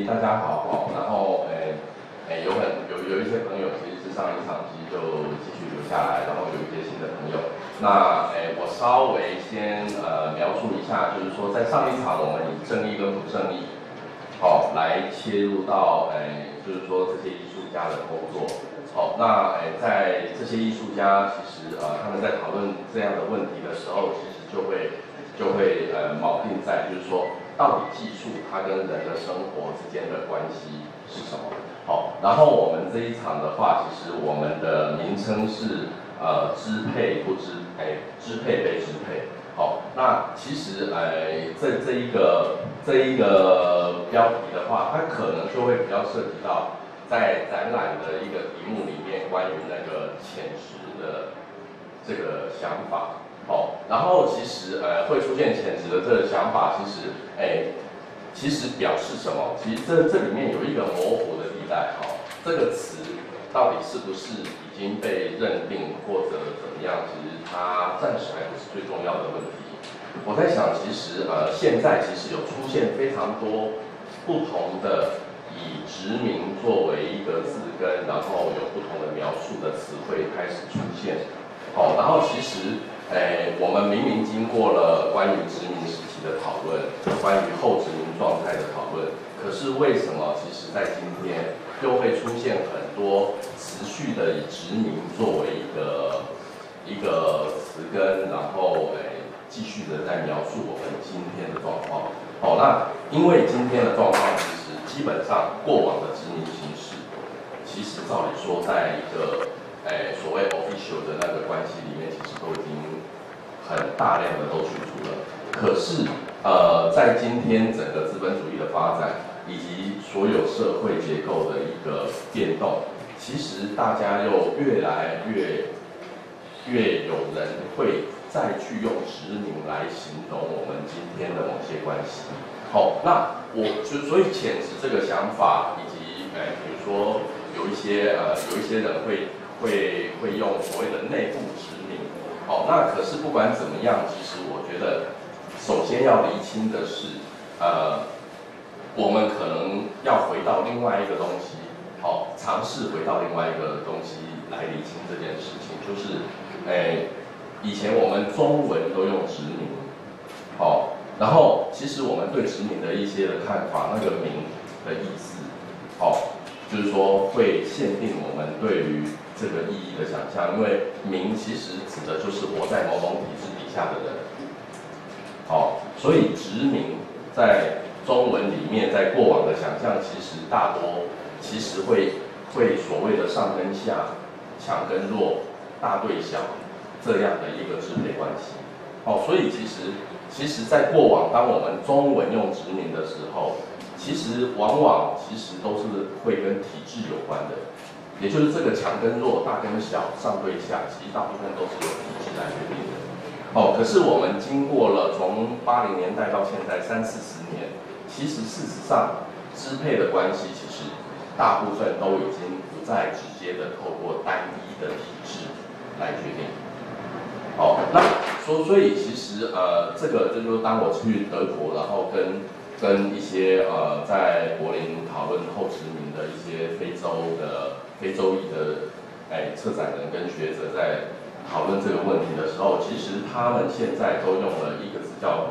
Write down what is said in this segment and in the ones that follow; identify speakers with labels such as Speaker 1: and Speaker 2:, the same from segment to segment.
Speaker 1: 大家好哦。然后有一些朋友其实是上一场其实就继续留下来，然后有一些新的朋友。那我稍微先描述一下，就是说在上一场我们以正义跟不正义，来切入到就是说这些艺术家的工作。那在这些艺术家其实他们在讨论这样的问题的时候，其实就会锚定在就是说，到底技术它跟人的生活之间的关系是什么？然后我们这一场的话，其实我们的名称是支配不支支配被支配。那其实这一个标题的话，它可能就会比较涉及到在展览的一个题目里面关于那个潜质的这个想法。然后其实会出现潜质的这个想法，其实表示什么？其实这里面有一个模糊的地带。这个词到底是不是已经被认定或者怎么样？其实它暂时还不是最重要的问题。我在想，其实现在其实有出现非常多不同的以殖民作为一个字根，然后有不同的描述的词汇开始出现。然后其实我们明明经过了关于殖民时期的讨论，关于后殖民状态的讨论，可是为什么其实在今天又会出现很多持续的以殖民作为一个词根，然后继续的在描述我们今天的状况。那因为今天的状况其实基本上过往的殖民形式，其实照理说在一个所谓 official 的那个关系里面，其实都已经很大量的都去除了。可是在今天整个资本主义的发展，以及所有社会结构的一个变动，其实大家又越来越有人会再去用殖民来形容我们今天的某些关系。那所以潜质这个想法，以及比如说有一些人会用所谓的内部殖民。那可是不管怎么样，其实我觉得首先要厘清的是，我们可能要回到另外一个东西，尝试回到另外一个东西来厘清这件事情，就是以前我们中文都用殖民，然后其实我们对殖民的一些的看法，那个民的意思，就是说会限定我们对于这个意义的想象，因为民其实指的就是活在某种体制底下的人。所以殖民在中文里面，在过往的想象，其实大多其实会所谓的上跟下、强跟弱、大对小这样的一个支配关系。所以其实在过往，当我们中文用殖民的时候，其实往往都是会跟体制有关的，也就是这个强跟弱、大跟小、上对下，其实大部分都是由体制来决定的。可是我们经过了从80年代到现在30-40年，其实事实上支配的关系其实大部分都已经不再直接的透过单一的体制来决定。那所以其实这个就是当我去德国，然后跟一些在柏林讨论后殖民的一些非洲裔的策展人跟学者在讨论这个问题的时候，其实他们现在都用了一个字叫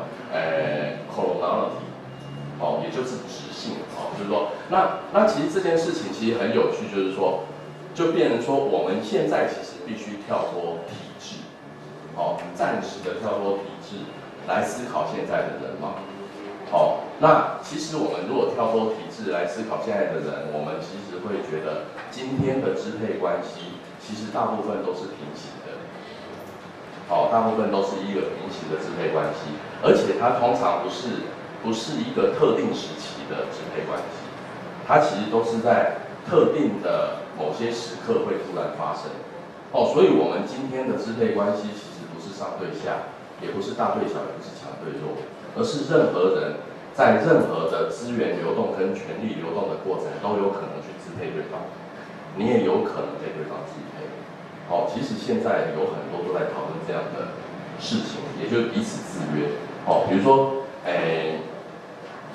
Speaker 1: coloniality，也就是直性。就是说那其实这件事情其实很有趣，就是说就变成说我们现在其实必须跳脱体制，暂时的跳脱体制来思考现在的人嘛。那其实我们如果跳脱体制来思考现在的人，我们其实会觉得今天的支配关系其实大部分都是平行的。大部分都是一个平行的支配关系，而且它通常不是一个特定时期的支配关系，它其实都是在特定的某些时刻会突然发生。所以我们今天的支配关系其实不是上对下，也不是大对小，也不是强对弱，而是任何人在任何的资源流动跟权力流动的过程都有可能去支配对方，你也有可能被对方支配。其实现在有很多都在讨论这样的事情，也就是彼此制约。比如说，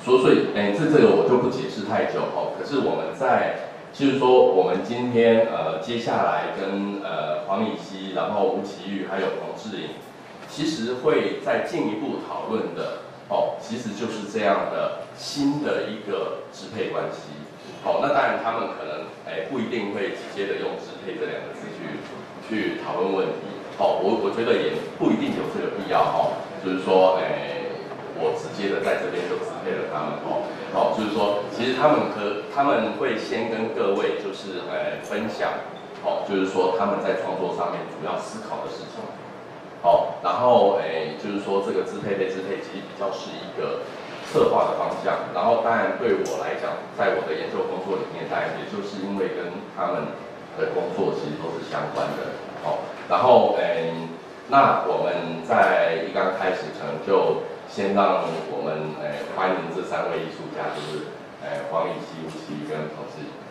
Speaker 1: 所以，这个我就不解释太久哦。可是我们就是说，我们今天接下来跟黄以希，然后吴奇玉还有彭志颖，其实会再进一步讨论的哦，其实就是这样的新的一个支配关系。好，那当然他们可能不一定会直接的用支配这两个字去讨论问题。好，我觉得也不一定有这个必要哦，就是说我直接的在这边就支配了他们哦。好，就是说其实他们会先跟各位就是分享，哦，就是说他们在创作上面主要思考的事情。好，然后就是说这个支配被支配其实比较是一个策划的方向，然后当然对我来讲，在我的研究工作里面，当然也就是因为跟他们的工作其实都是相关的。好，然后那我们在一刚开始可能就先让我们欢迎这3位艺术家，就是黄以希、吴奇玉跟彭志颖。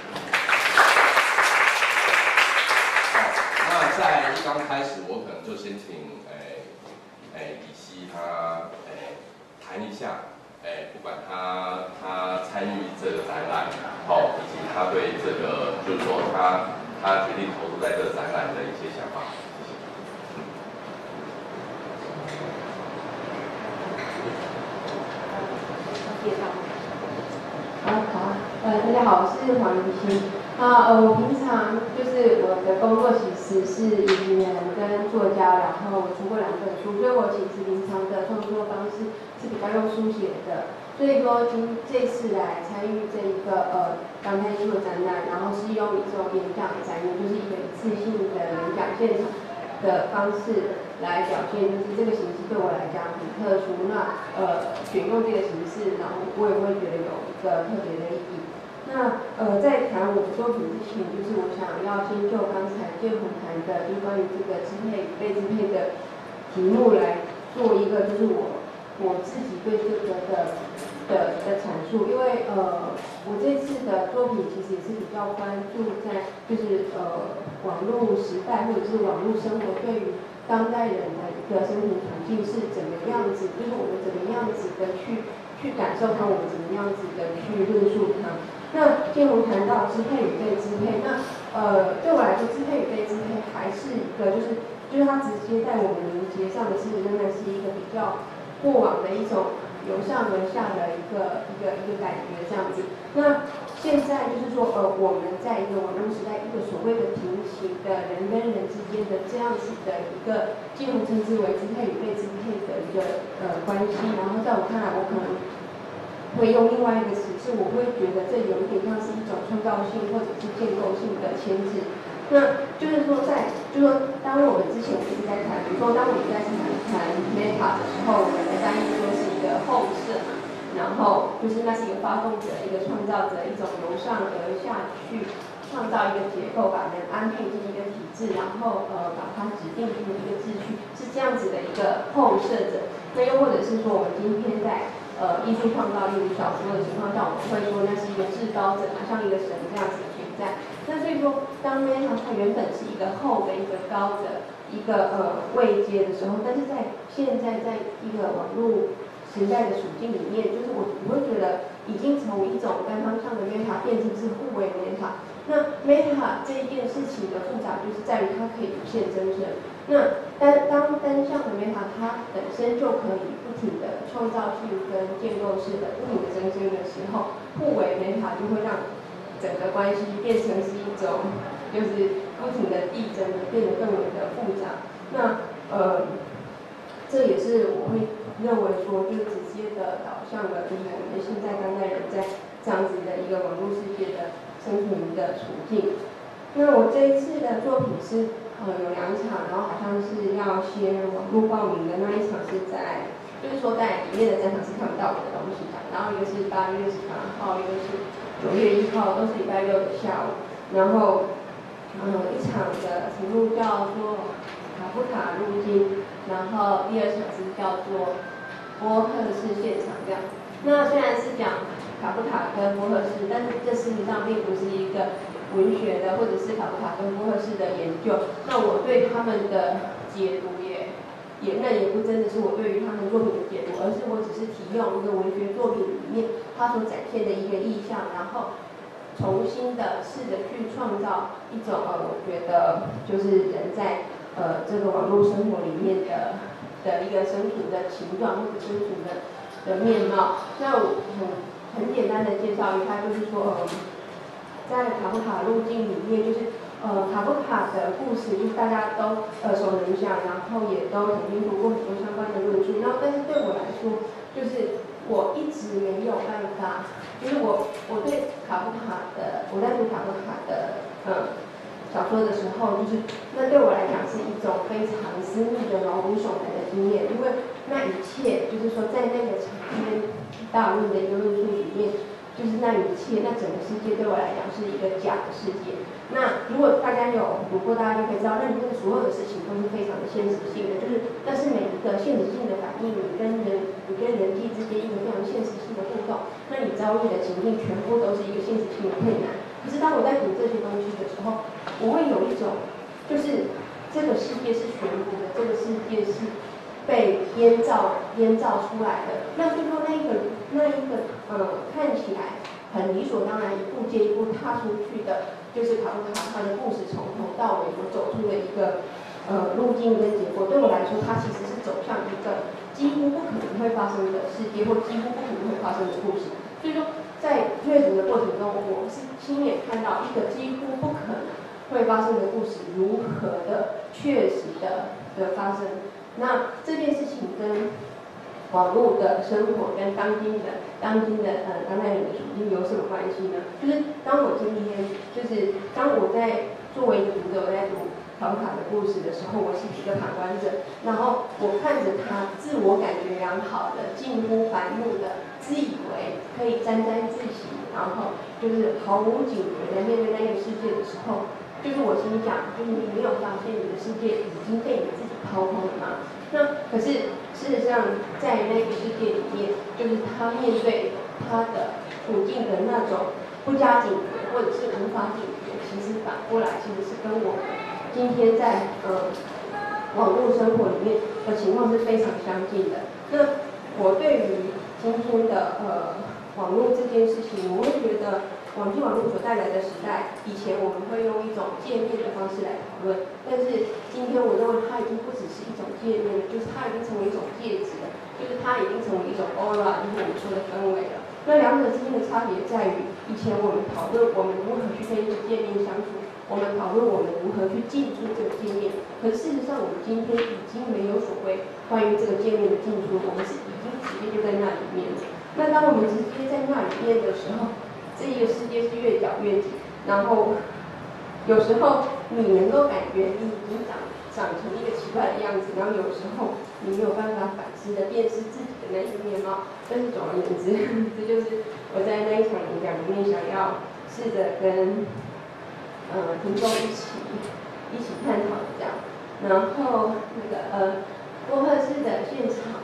Speaker 1: 好，那在一刚开始，我可能就先请以希他谈一下，不管他参与这个展览，好，以及他对这个就是说他决定投入在这个展览的一些想法。
Speaker 2: 大家好，我是黄以希。我平常就是我的工作其实是影人跟作家，然后我出过2本书，所以我其实平常的创作方式是比较用书写的。所以说这次来参与这一个当代艺术展览，然后是用一种演讲展演，就是一个一次性的演讲现场的方式来表现，就是这个形式对我来讲很特殊。那选用这个形式，然后我也会觉得有一个特别的意义。那在谈我的作品之前，就是我想要先就刚才建宏谈的，就关于这个支配与被支配的题目来做一个，就是我自己对这个的阐述。因为我这次的作品其实也是比较关注在就是网络时代或者是网络生活对于当代人的一个生存处境是怎么样子，就是我们怎么样子的去感受它，我们怎么样子的去论述它。那建宏谈到支配与被支配，那对我来说，支配与被支配还是一个就是它直接在我们凝结上的是仍然是一个比较过往的一种由上而下的一个感觉这样子。那现在就是说我们在一个网络时代，一个所谓的平行的人跟人之间的这样子的一个建宏称之为支配与被支配的一个关系。然后在我看来，我可能会用另外一个词，是我会觉得这有一点像是一种创造性或者是建构性的牵制。那就是说当我们之前一直在谈，比如说当我们在谈 Meta 的时候，我们的翻译说是一个后设，然后就是那是一个发动者，一个创造者，一种由上而下去创造一个结构，把人安配进一个体制，然后把它指定进一个秩序，是这样子的一个后设者。那又或者是说，我们今天在艺术创造，例如小说的情况下，我们会说那是一个至高者，像一个神这样子的存在。那所以说，当 Meta 它原本是一个后的一个高的一个位阶的时候，但是在现在在一个网络时代的处境里面，就是我会觉得已经从一种单方向的 Meta 变成是互为 Meta。那 Meta 这一件事情的复杂，就是在于它可以无限增生。那当单向的 Meta 它本身就可以不停的创造性跟建构式的不停的增生的时候，互为 Meta 就会让整个关系变成是一种就是不停的递增的，变得更为的复杂。那这也是我会认为说，就是直接的导向了，就是我们现在当代人在这样子的一个网络世界的生存的处境。那我这一次的作品是有2场，然后好像是要先网络报名的那一场是在，就是说在里面的展场是看不到我的东西的，然后一个是8月18号，一个是9月1号，都是礼拜6的下午。然后一场的题目叫做卡夫卡入境，然后第2场是叫做波赫士现场这样。那虽然是讲卡夫卡跟波赫士，但是这事实上并不是一个文学的或者是卡夫卡跟波赫士的研究。那我对他们的解读也那也不真的是我对于他们作品的解读，而是我只是提用一个文学作品里面它所展现的一个意象，然后重新的试着去创造一种我觉得就是人在这个网络生活里面的一个生存的形状或者生存的面貌。那我很简单的介绍一下，就是说在卡夫卡路径里面，就是卡夫卡的故事，就是大家都耳熟能详，然后也都曾经读过很多相关的论述。然后，但是对我来说，就是我一直没有办法，就是我对卡夫卡的，我在读卡夫卡的小说的时候，就是那对我来讲是一种非常私密的毛骨悚然的经验，因为那一切就是说在那个长篇大论的一个论述里面。就是那一切，那整个世界对我来讲是一个假的世界。那如果大家有读过，大家就可以知道，那里面的所有的事情都是非常的现实性的，就是但是每一个现实性的反应，你跟人际之间一个非常现实性的互动，那你遭遇的情境全部都是一个现实性的困难。可是当我在读这些东西的时候，我会有一种，就是这个世界是悬浮的，这个世界是被编造出来的。那最后那一个看起来很理所当然一步接一步踏出去的，就是卡夫卡他的故事从头到尾所走出的一个路径跟结果。对我来说，它其实是走向一个几乎不可能会发生的世界，或几乎不可能会发生的故事。所以说，在阅读的过程中，我是亲眼看到一个几乎不可能会发生的故事如何的确实的发生。那这件事情跟网络的生活跟当今的当代人的处境有什么关系呢？就是当我在作为一个读者，我在读卡夫卡的故事的时候，我是一个旁观者，然后我看着他自我感觉良好的、近乎烦怒的、自以为可以沾沾自喜，然后就是毫无警觉的面对那个世界的时候，就是我心想，就是你没有发现你的世界已经被你自己掏空了吗？那可是事实上，在那个世界里面，就是他面对他的处境的那种不加警觉，或者是无法警觉，其实反过来其实是跟我们今天在网络生活里面的情况是非常相近的。那我对于今天的网络这件事情，我会觉得网际网络所带来的时代，以前我们会用一种界面的方式来讨论，但是今天我认为它已经不只是一种界面了，就是它已经成为一种介质了，就是它已经成为一种 aura，就是我们说的氛围了。那两者之间的差别在于，以前我们讨论我们如何去跟一个界面相处，我们讨论我们如何去进出这个界面，可是事实上我们今天已经没有所谓关于这个界面的进出，我们是已经直接就在那里面了。那当我们直接在那里面的时候，这一个世界是越搅越紧，然后有时候你能够感觉你已经长成一个奇怪的样子，然后有时候你没有办法反思的辨识自己的那些面貌。但是总而言之，这就是我在那一场演讲里面想要试着跟听众一起探讨的这样。然后那个波赫士的现场，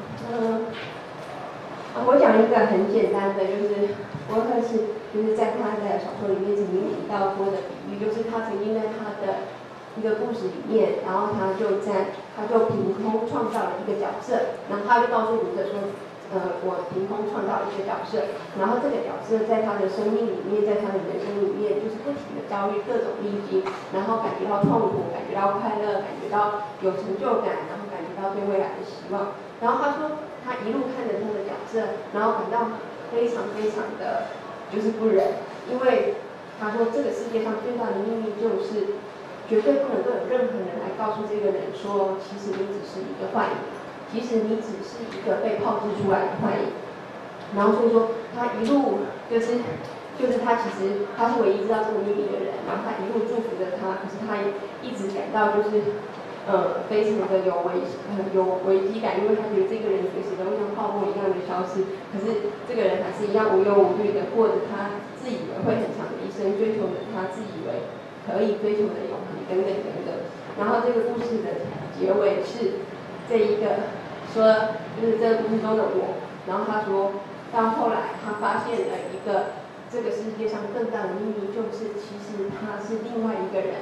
Speaker 2: 我讲一个很简单的，就是波赫士就是在他的小说里面曾经提到过的比喻，就是他曾经在他的一个故事里面，然后他就凭空创造了一个角色，然后他就告诉读者说，我凭空创造了一个角色，然后这个角色在他的生命里面，在他的人生里面，就是不停的遭遇各种逆境，然后感觉到痛苦，感觉到快乐，感觉到有成就感，然后感觉到对未来的希望。然后他说，他一路看着他的角色，然后感到非常非常的就是不忍，因为他说这个世界上最大的秘密就是绝对不能够有任何人来告诉这个人说，其实你只是一个幻影，其实你只是一个被炮制出来的幻影。然后所以说他一路就是他其实他是唯一知道这个秘密的人，然后他一路祝福着他，可是他也一直感到就是非常的有危机感，因为他觉得这个人随时都会像泡沫一样的消失，可是这个人还是一样无忧无虑的过着他自以为会很长的一生，追求着他自以为可以追求的永恒等等等等。然后这个故事的结尾是这一个说，就是这个故事中的我，然后他说到后来他发现了一个这个世界上更大的秘密，就是其实他是另外一个人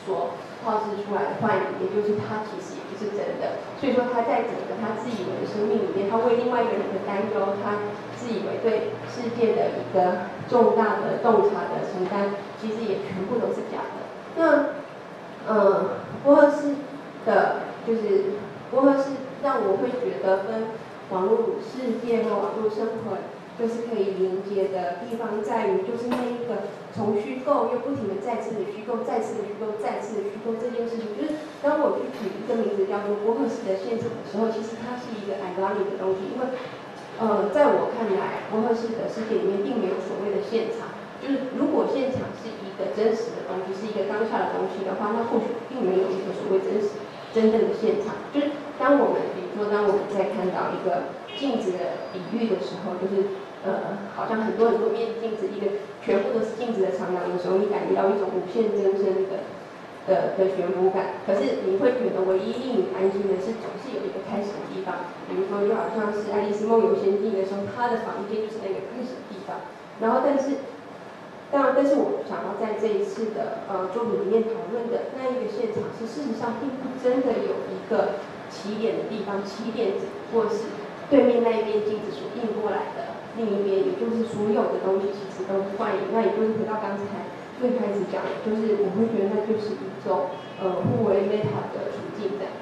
Speaker 2: 所炮制出来的幻影，也就是它其实也不是真的。所以说他在整个他自以为的生命里面，他为另外一个人的担忧，他自以为对世界的一个重大的洞察的承担，其实也全部都是假的。那波赫士的，就是波赫士让我会觉得跟网络世界和网络生活就是可以连接的地方在于，就是那一个从虚构又不停的再次的虚构、再次的虚构、再次的虚构这件事情，就是当我去取一个名字叫做波赫士的现场的时候，其实它是一个 ironic 的东西，因为在我看来，波赫士的世界里面并没有所谓的现场。就是如果现场是一个真实的东西，是一个当下的东西的话，那或许并没有一个所谓真正的现场。就是当我们比如说当我们在看到一个镜子的比喻的时候，就是好像很多面镜子，一个全部都是镜子的长廊的时候，你感觉到一种无限增生的悬浮感。可是你会觉得唯一令你安心的是，总是有一个开始的地方。比如说，就好像是《爱丽丝梦游仙境》的时候，她的房间就是那个开始的地方。然后，但是我想要在这一次的作品里面讨论的那一个现场是，事实上并不真的有一个起点的地方，起点只不过是对面那一边镜子所映过来的另一边，也就是所有的东西其实都是幻影。那也就是回到刚才最开始讲的，就是我会觉得那就是一种互为 meta 的处境的。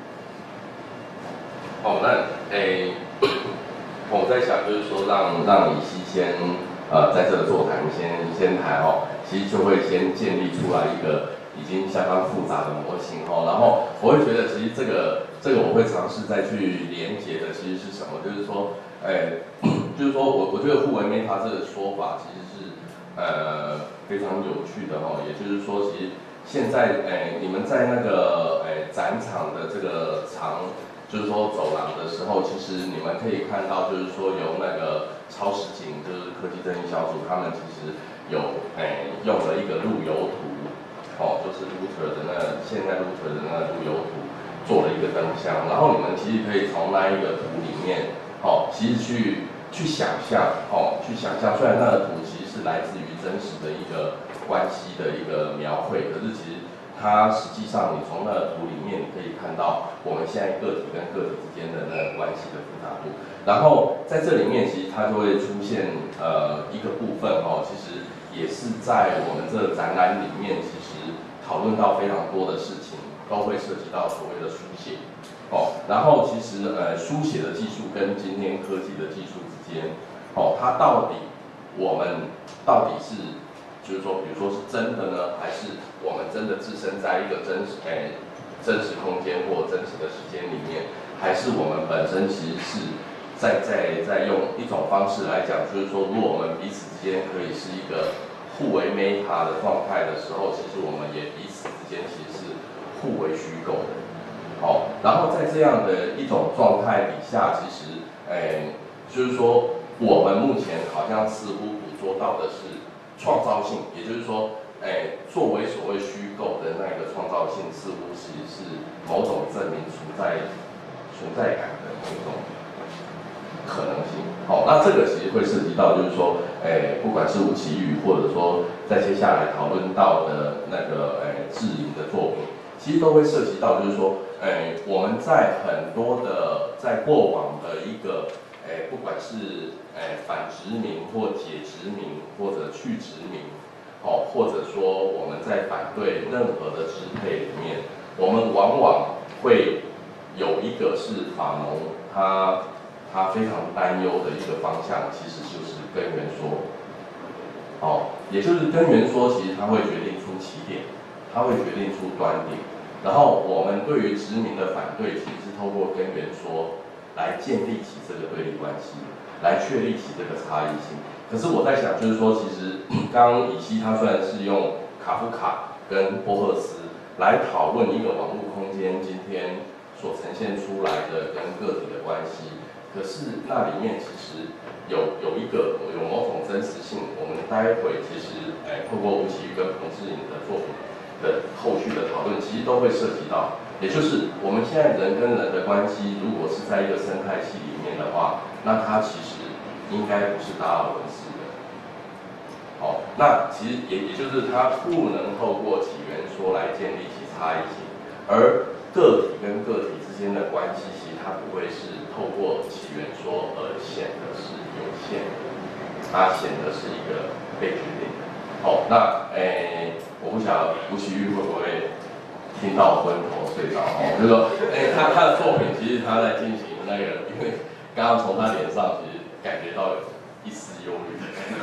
Speaker 1: 我在想就是说让以西先在这个座谈先谈其实就会先建立出来一个已经相当复杂的模型然后我会觉得其实这个我会尝试再去连结的其实是什么，就是说就是说我觉得互为 meta 这个说法其实是非常有趣的也就是说其实现在你们在那个展场的这个就是说走廊的时候，其实你们可以看到，就是说由那个超实景，就是科技正义小组，他们其实有用了一个路由图，就是 Luther 的现在 Luther 的那个路由图做了一个灯箱，然后你们其实可以从那一个图里面，其实去想象，虽然那个图其实是来自于真实的一个关系的一个描绘，可是其实它实际上，你从那个图里面，你可以看到我们现在个体跟个体之间的那个关系的复杂度。然后在这里面，其实它就会出现一个部分其实也是在我们这个展览里面，其实讨论到非常多的事情，都会涉及到所谓的书写然后其实书写的技术跟今天科技的技术之间它我们到底是。就是说，比如说是真的呢，还是我们真的置身在一个真实空间或真实的时间里面，还是我们本身其实是在用一种方式来讲，就是说，如果我们彼此之间可以是一个互为 meta 的状态的时候，其实我们也彼此之间其实是互为虚构的。然后在这样的一种状态底下，其实就是说，我们目前好像似乎捕捉到的是。创造性，也就是说，作为所谓虚构的那个创造性，似乎是某种证明存在感的某种可能性。那这个其实会涉及到，就是说，不管是吴奇宇，或者说在接下来讨论到的那个志颖的作品，其实都会涉及到，就是说，我们在很多的在过往的一个。不管是反殖民或解殖民或者去殖民，或者说我们在反对任何的支配里面，我们往往会有一个是法农他非常担忧的一个方向，其实就是根源说，也就是根源说，其实它会决定出起点，它会决定出端点，然后我们对于殖民的反对，其实是透过根源说。来建立起这个对立关系，来确立起这个差异性。可是我在想，就是说，其实刚刚以西他虽然是用卡夫卡跟波赫斯来讨论一个网络空间今天所呈现出来的跟个体的关系，可是那里面其实有某种真实性。我们待会其实透过吴奇跟彭志颖的作品的后续的讨论，其实都会涉及到。也就是我们现在人跟人的关系，如果是在一个生态系里面的话，那它其实应该不是达尔文式的。 好，那其实也就是它不能透过起源说来建立其差异性，而个体跟个体之间的关系，其实它不会是透过起源说而显得是有限的，它显得是一个被决定的。好，那我不晓得吴奇煜会不会听到昏头睡着哦，就是说，他的作品其实他在进行那个，因为刚刚从他脸上其实感觉到有一丝忧虑，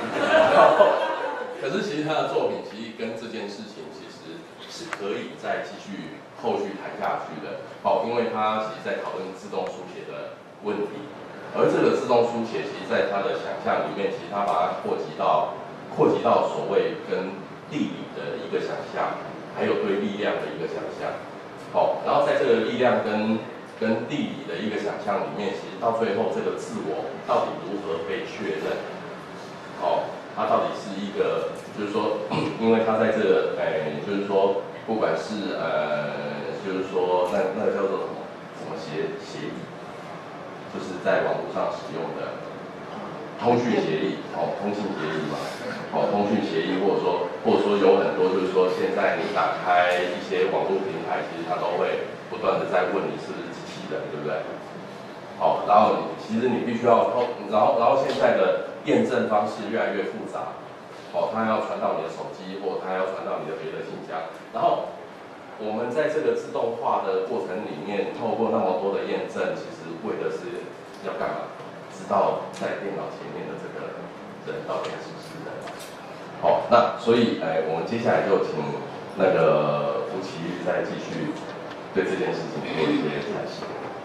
Speaker 1: 可是其实他的作品其实跟这件事情其实是可以再继续后续谈下去的，因为他其实在讨论自动书写的问题，而这个自动书写其实在他的想象里面，其实他把它扩及到所谓跟地理的一个想象，还有对力量的一个想象。好，然后在这个力量跟地理的一个想象里面，其实到最后这个自我到底如何被确认？好，它到底是一个，就是说，因为它在这个，就是说，不管是就是说那个叫做什么协议，就是在网络上使用的。通讯协议，通信协议嘛，通讯协议，或者说有很多，就是说现在你打开一些网络平台，其实它都会不断的在问你是不是机器人，对不对？好，然后其实你必须要然后现在的验证方式越来越复杂，它要传到你的手机，或它要传到你的别的信箱，然后我们在这个自动化的过程里面，透过那么多的验证，其实为的是要干嘛？知道在电脑前面的这个人到底是不是人。好，那所以我们接下来就请那个吴奇煜再继续对这件事情做一些阐释。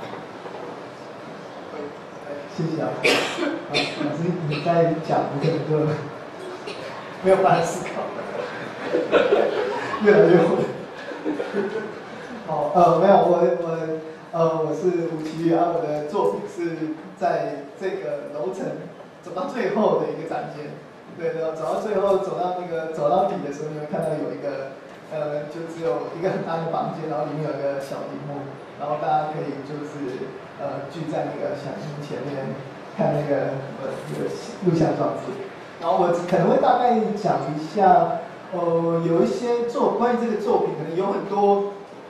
Speaker 3: 谢谢啊，老师你在讲，我可能就没有办法思考，越来越混。好，没有我是吴奇煜啊，我的作品是在这个楼层走到最后的一个展间，对的，走到最后走到底的时候，你会看到有一个就只有一个很大的房间，然后里面有一个小荧幕，然后大家可以就是聚在那个小荧幕前面看那个录像装置，然后我可能会大概讲一下，有一些关于这个作品，可能有很多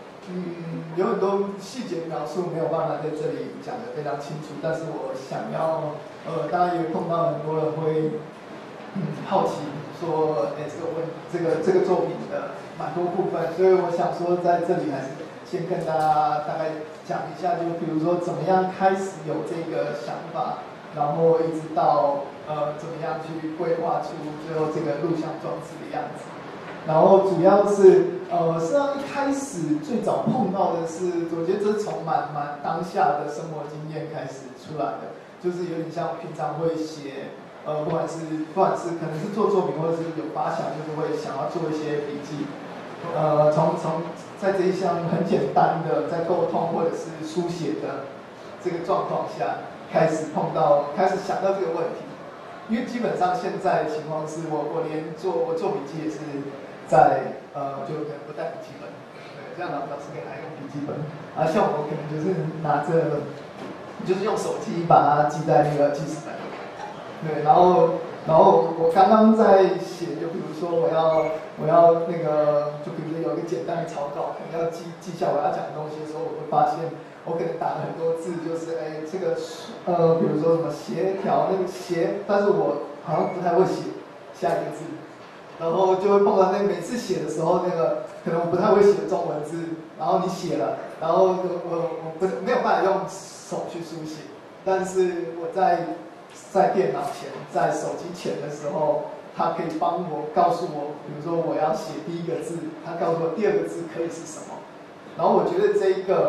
Speaker 3: 细节描述没有办法在这里讲得非常清楚，但是我想要，当然也碰到很多人会好奇说，这个作品的蛮多部分，所以我想说在这里还是先跟大家大概讲一下，就比如说怎么样开始有这个想法，然后一直到怎么样去规划出最后这个录像装置的样子。然后主要是实际上一开始最早碰到的是，我觉得这是从蛮当下的生活经验开始出来的，就是有点像平常会写，不管是可能是做作品，或者是有发想，就是会想要做一些笔记，从在这一项很简单的在沟通或者是书写的这个状况下，开始想到这个问题，因为基本上现在情况是我连我做笔记也是。在就可能不带笔记本，对，这样老师可以来用笔记本，像我可能就是拿着，就是用手机把它记在那个记事本，对，然后我刚刚在写，就比如说我要那个，就比如说有一个简单的草稿，可能要记下我要讲的东西的时候，我会发现我可能打了很多字，就是这个比如说什么协调那个但是我好像不太会写下一个字。然后就会碰到每次写的时候，可能我不太会写中文字，然后你写了，然后我没有办法用手去书写，但是我在电脑前、在手机前的时候，它可以告诉我，比如说我要写第一个字，它告诉我第二个字可以是什么。然后我觉得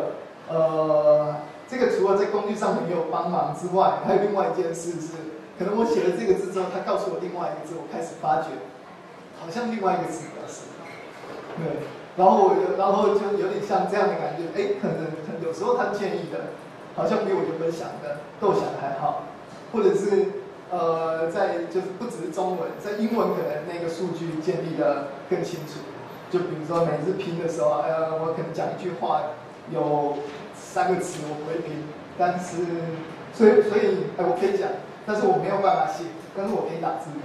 Speaker 3: 这个除了在工具上很有帮忙之外，还有另外一件事是，可能我写了这个字之后，它告诉我另外一个字，我开始发觉。好像另外一个字表示，对，然后就有点像这样的感觉，可能有时候他建议的，好像比我原本想的构想还好，或者是就是不只是中文，在英文可能那个数据建立的更清楚，就比如说每次拼的时候，我可能讲一句话有3个词我不会拼，但是所以我可以讲，但是我没有办法写，但是我可以打字。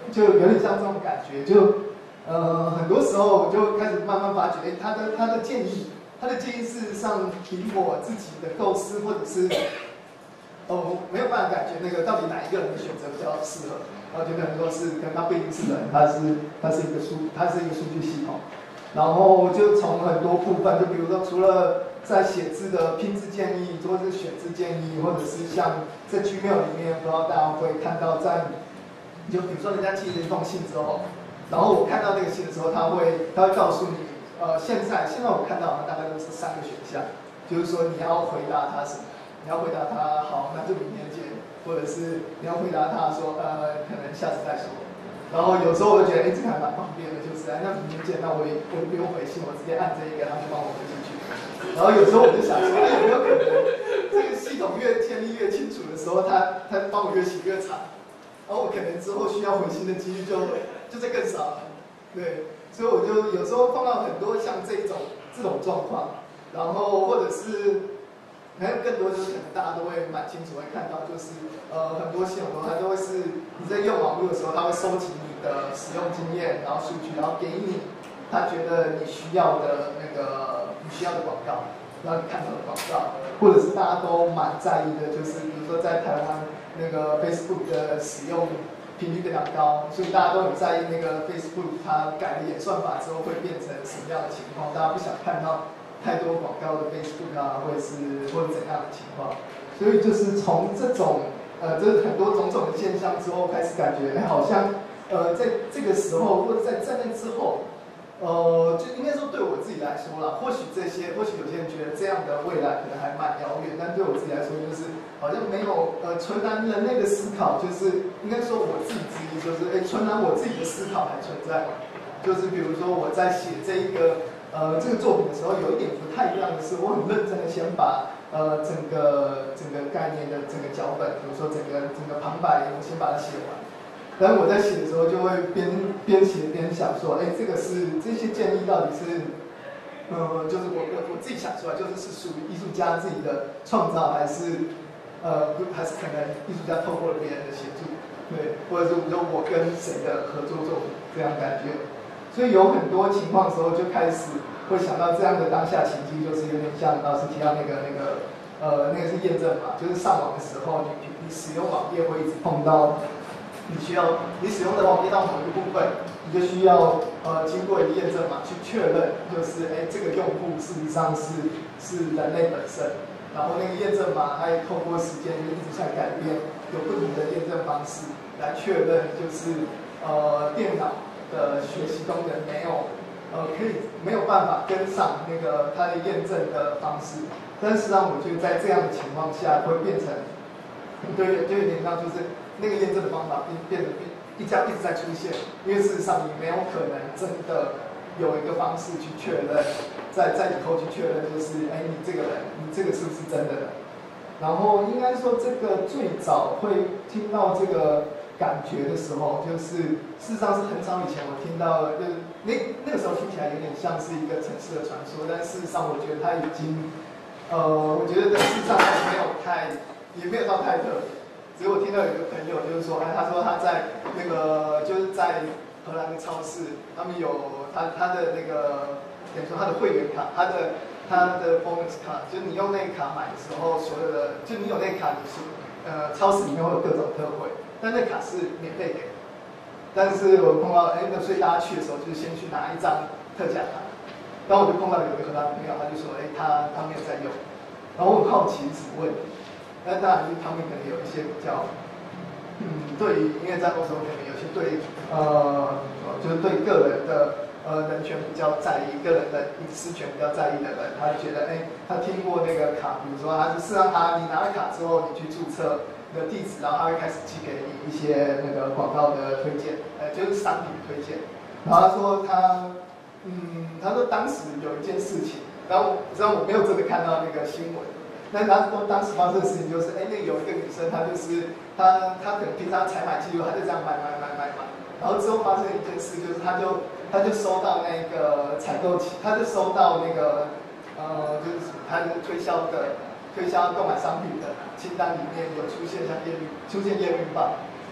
Speaker 3: 就有点像这种感觉，很多时候我就开始慢慢发觉，他的建议事实上凭我自己的构思或者是没有办法感觉那个到底哪一个人的选择比较适合，然后就可能说是可能他不一定是人，他是一个数据系统，然后就从很多部分，就比如说除了在写字的拼字建议，或者是选字建议，或者是像在 Gmail 里面，不知道大家会看到就比如说人家寄了一封信之后，然后我看到那个信的时候，他会告诉你，现在我看到大概都是3个选项，就是说你要回答他什么，你要回答他好，那就明天见，或者是你要回答他说可能下次再说。然后有时候我就觉得，这个还蛮方便的，就是那明天见，那我不用回信，我直接按这一个，他就帮我回进去。然后有时候我就想说，有没有可能这个系统建立越清楚的时候，他帮我越写越长，然后我可能之后需要回信的几率就再更少了。对，所以我就有时候碰到很多像这种状况，然后或者是。还有更多就是可能大家都会蛮清楚会看到，就是很多系统它都会是你在用网络的时候，它会收集你的使用经验，然后数据，然后给你他觉得你需要的广告，让你看到的广告，或者是大家都蛮在意的，就是比如说在台湾那个 Facebook 的使用频率非常高，所以大家都很在意那个 Facebook 它改了演算法之后会变成什么样的情况，大家不想看到太多广告的 Facebook 或者怎样的情况，所以就是从这种就是很多种的现象之后，开始感觉好像在这个时候或者在那之后，就应该说对我自己来说啦，或许有些人觉得这样的未来可能还蛮遥远，但对我自己来说，就是好像没有纯然人类的思考，就是应该说我自己之一，就是纯然我自己的思考还存在嘛，就是比如说我在写这个作品的时候，有一点不太一样的是，我很认真的先把整个概念的整个脚本，比如说整个旁白，我先把它写完。然后我在写的时候，就会边写边想说，这些建议到底是，就是我自己想出来，是属于艺术家自己的创造，还是可能艺术家透过了别人的协助，对，或者是我跟谁的合作作品这样感觉。所以有很多情况的时候，就开始会想到这样的当下情境，就是有点像老师提到那个是验证码，就是上网的时候，你使用网页会一直碰到，你使用的网页到某一个部分，你就需要经过一个验证码去确认，就是这个用户事实上是人类本身，然后那个验证码它也透过时间就一直在改变，有不同的验证方式来确认，就是电脑的学习功能没有办法跟上那个它的验证的方式，但是实际上我觉得在这样的情况下会变成，就有点像就是那个验证的方法变得一直在出现，因为事实上你没有可能真的有一个方式去确认，在以后去确认就是你这个人你这个是不是真的人，然后应该说这个最早会听到这个感觉的时候，就是事实上是很早以前我听到，就是那个时候听起来有点像是一个城市的传说，但事实上我觉得它已经，我觉得事实上也没有到太特别。只是我听到有一个朋友就是说，他说他在那个就是在荷兰的超市，他们有他的那个等于说他的会员卡，他的 bonus 卡，就是你用那个卡买的时候，所有的就你有那个卡，你是超市里面会有各种特惠。但那卡是免费给的，但是我碰到所以大家去的时候就是先去拿一张特价卡，然后我就碰到有一个荷兰朋友，他就说他没有在用，然后我很好奇是什么问题，那当然就是他们可能有一些比较，对于因为在欧洲可能有些对就是对个人的人权比较在意，个人的隐私权比较在意的人，他就觉得他听过那个卡，比如说他是让你拿了卡之后你去注册的地址，然后他会开始寄给你一些那个广告的推荐，就是商品推荐。然后他说当时有一件事情，然后虽然我没有真的看到那个新闻，但他说当时发生的事情就是，那有一个女生，她可能平常采买记录，她就这样买，然后之后发生一件事，就是她就收到那个采购期，她就收到那个就是她推销购买商品的清单里面有出现验孕棒，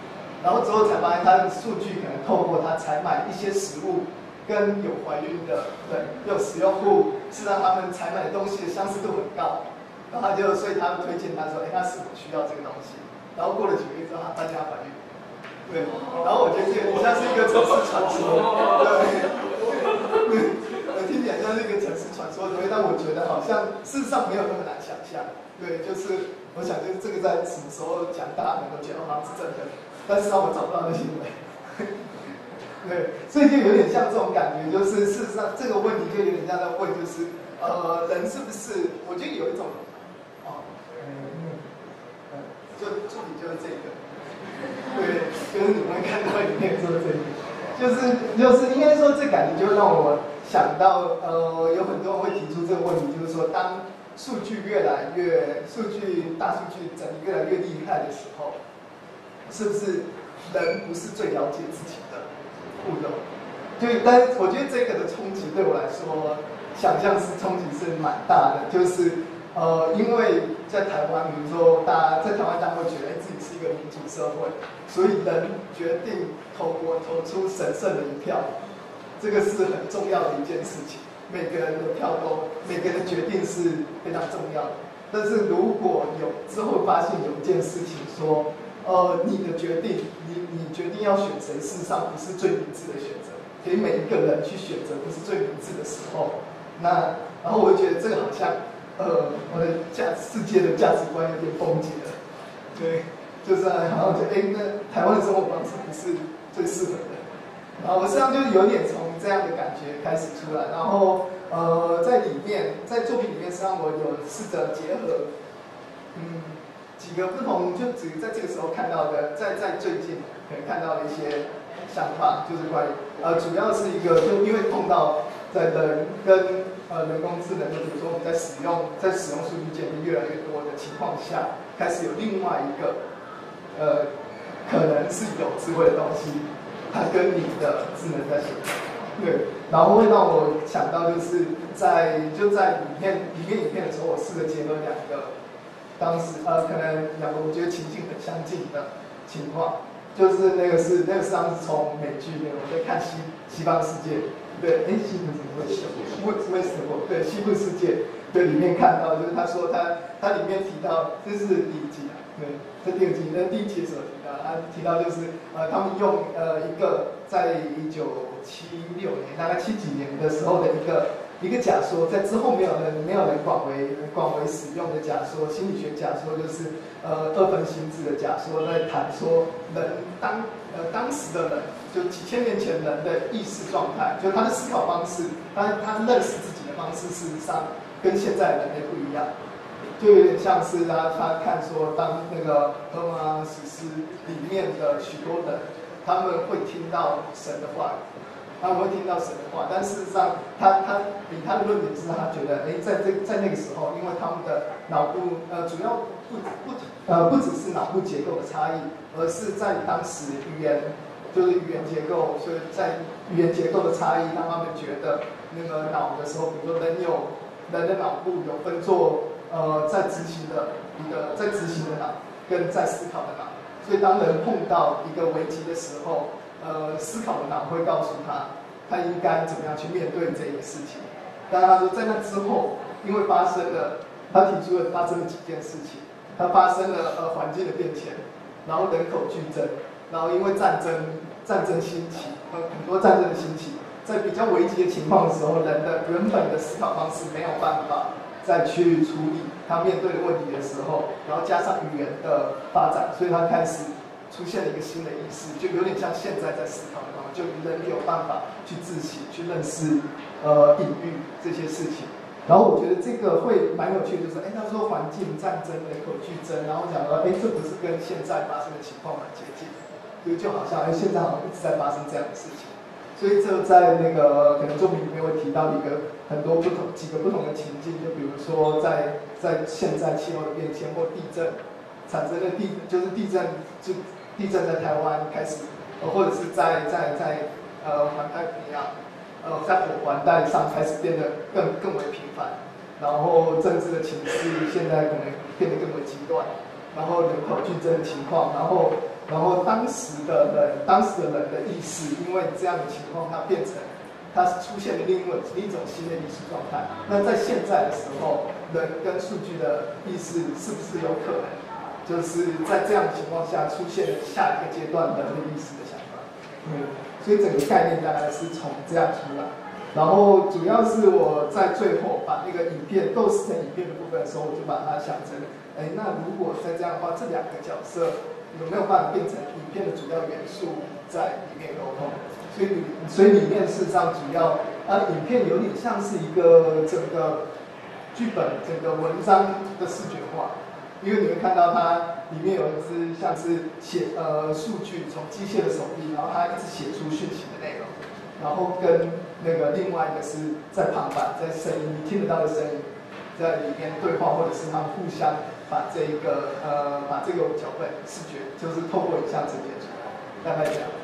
Speaker 3: 然后之后才发现他的数据可能透过他采买一些食物跟有怀孕的人有使用户，是让他们采买的东西的相似度很高，然后所以他们推荐他说，他是否需要这个东西，然后过了几个月之后，他发现他怀孕，对，然后我觉得这个像是一个城市传说，对。听起来像是一个城市传说的东西，但我觉得好像事实上没有那么难想象。对，就是我想就是这个在什么时候讲，大家能够觉得好像是真的，但是让我找不到那新闻。对，所以就有点像这种感觉，就是事实上这个问题就有点像在问，就是人是不是？我觉得有一种就助理就是这个，对，就是你们看到里面说这个。就是应该说，这感觉就让我想到，有很多人会提出这个问题，就是说，当大数据整理越来越厉害的时候，是不是人不是最了解自己的互动？对，但是我觉得这个的冲击对我来说，想象是冲击是蛮大的，就是因为在台湾，比如说大家在台湾，大家会觉得自己是一个民主社会，所以人决定投出神圣的一票，这个是很重要的一件事情。每个人的票每个人的决定是非常重要的。但是如果之后发现有一件事情说，你的决定，你决定要选谁，事实上不是最明智的选择，给每一个人去选择不是最明智的时候，然后我就觉得这个好像，我的世界的价值观有点崩解了，对。就是好像觉得，那台湾的生活方式不是最适合的。然后我实际上就是有点从这样的感觉开始出来。然后在作品里面，实际上我有试着结合，几个不同，就只在这个时候看到的，在最近可能看到的一些想法，就是关于主要是一个，就因为碰到在人跟人工智能的，比如说我们在使用数据建立越来越多的情况下，开始有另外一个。可能是有智慧的东西，它跟你的智能在协调，对，然后会让我想到就是在影片的时候，我试着结合两个，当时可能两个我觉得情境很相近的情况，就是那个是当时从美剧里面我在看西方世界，对，西部怎么会Westworld，对，西部世界对里面看到，就是他说他里面提到这是第一集啊，对。在第二集，第一集的时候提到就是他们用一个在1976年大概70几年的时候的一个假说，在之后没有人广为使用的假说，心理学假说就是二分心智的假说，在谈说人当时的人就几千年前人的意识状态，就是他的思考方式，他认识自己的方式，事实上跟现在人类不一样。就有点像是他看说，当那个荷马史诗里面的许多人，他们会听到神的话，但事实上，他的论点是，他觉得，在那个时候，因为他们的脑部主要不只是脑部结构的差异，而是在当时语言结构，所以在语言结构的差异，让他们觉得那个脑的时候，比如说人的脑部有分作。在执行的脑跟在思考的脑，所以当人碰到一个危机的时候，思考的脑会告诉他应该怎么样去面对这个事情。当然他说在那之后，因为他提出了发生了几件事情，它发生了环境的变迁，然后人口剧增，然后因为战争兴起，很多战争的兴起，在比较危急的情况的时候，人的原本的思考方式没有办法。再去处理他面对的问题的时候，然后加上语言的发展，所以他开始出现了一个新的意识，就有点像现在在思考的方法，就人有办法去自省、去认识隐喻这些事情。然后我觉得这个会蛮有趣的，就是他说环境战争、人口剧增，然后讲到这不是跟现在发生的情况蛮接近，就好像现在好像一直在发生这样的事情。所以这在那个可能作品里面会提到几个不同的情境，就比如说在现在气候的变迁或地震产生的地震在台湾开始，或者是在环太平洋，在火环带上开始变得更为频繁，然后政治的情势现在可能变得更为极端，然后人口剧增的情况，然后然后当时的人的意识，因为这样的情况，它出现了另一种新的意识状态。那在现在的时候，人跟数据的意识是不是有可能，就是在这样的情况下出现下一个阶段人类意识的想法？所以整个概念大概是从这样出来。然后主要是我在最后把那个影片构思成影片的部分的时候，我就把它想成，那如果再这样的话，这两个角色有没有办法变成影片的主要元素在里面沟通？所以里面事实上主要影片有点像是一个整个剧本、整个文章的视觉化，因为你会看到它里面有一只像是写数据从机械的手臂，然后它一直写出讯息的内容，然后跟那个另外一个是在旁白，在声音你听得到的声音在里面对话，或者是他们互相把这个脚本视觉就是透过影像呈现出来，大概这样。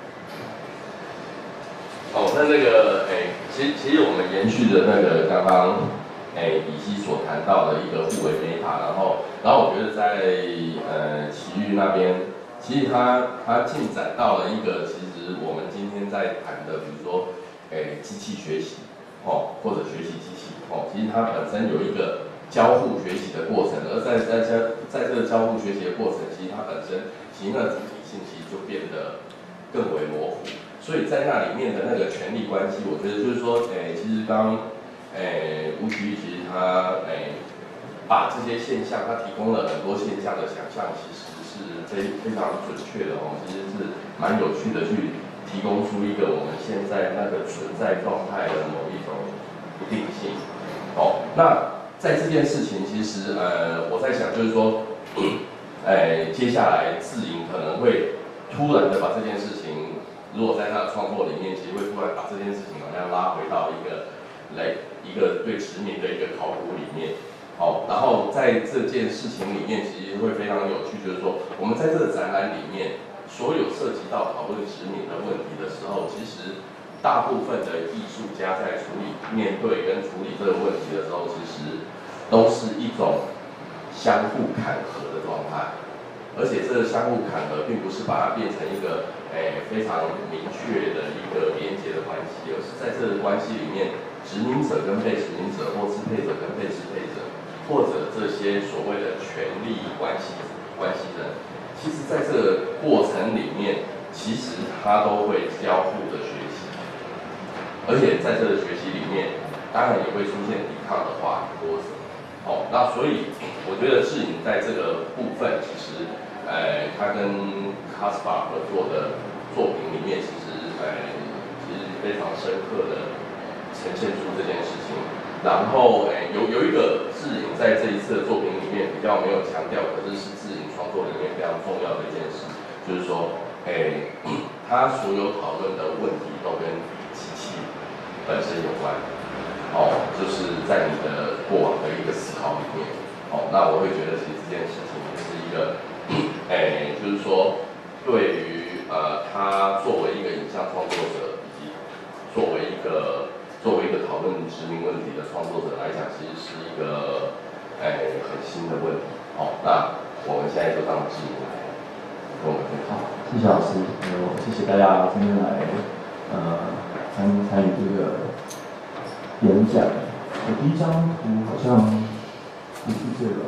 Speaker 1: 那个其实我们延续的那个刚刚以西所谈到的一个互为 meta， 然后我觉得在奇遇那边，其实它进展到了一个其实我们今天在谈的，比如说机器学习或者学习机器其实它本身有一个交互学习的过程，而在这个交互学习的过程，其实它本身其实那主体信息就变得更为模糊。所以在那里面的那个权力关系，我觉得就是说，其实刚吴奇玉其实他把这些现象，他提供了很多现象的想象，其实是非常准确的其实是蛮有趣的，去提供出一个我们现在那个存在状态的某一种不定性。那在这件事情，其实我在想就是说，接下来智盈可能会突然的把这件事情。如果在他的创作里面，其实会突然把这件事情好像拉回到一个对殖民的一个考古里面，然后在这件事情里面，其实会非常有趣，就是说我们在这个展览里面，所有涉及到讨论殖民的问题的时候，其实大部分的艺术家在面对跟处理这个问题的时候，其实都是一种相互坎坷的状态。而且这个相互坎坷，并不是把它变成一个非常明确的一个连结的关系，而是在这个关系里面，殖民者跟被殖民者，或支配者跟被支配者，或者这些所谓的权力关系人，其实在这个过程里面，其实他都会交互的学习，而且在这个学习里面，当然也会出现抵抗的话过程。那所以我觉得智盈在这个部分，其实他跟 Caspar 合作的作品里面，其实非常深刻的呈现出这件事情。然后有一个智盈在这一次的作品里面比较没有强调，可是智盈创作里面非常重要的一件事，就是说他所有讨论的问题都跟机器本身有关。就是在你的过往的一个思考里面，那我会觉得其实这件事情也是一个，就是说，对于他作为一个影像创作者，以及作为一个讨论殖民问题的创作者来讲，其实是一个很新的问题。那我们现在就让智盈来跟我们分享。
Speaker 4: 谢谢老师，谢谢大家今天来参与这个演讲。我第一张图好像不是这个，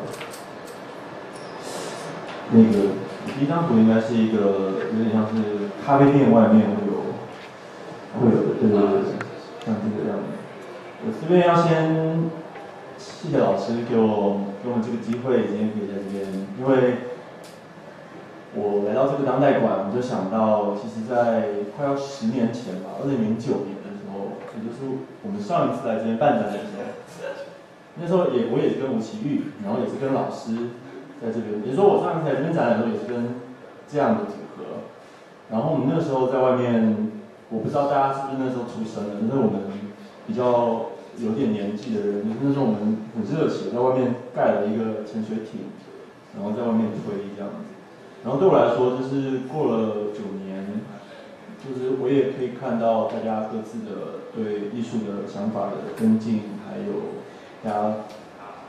Speaker 4: 第一张图应该是一个有点像是咖啡店外面会有的，对，像这个样子。我这边要先谢谢老师给我这个机会，今天可以在这边，因为我来到这个当代馆，我就想到，其实在快要10年前吧，2009年的时候，也就是我们上一次来这边办展的时候，那时候我也是跟吴奇玉，然后也是跟老师在这边，也就是说我上一次来这边展览的时候也是跟这样的组合，然后我们那时候在外面，我不知道大家是不是那时候出生的，但是我们比较有点年纪的人，那时候我们很热血，在外面盖了一个潜水艇，然后在外面推这样子。然后对我来说，就是过了9年，就是我也可以看到大家各自的对艺术的想法的跟进，还有大家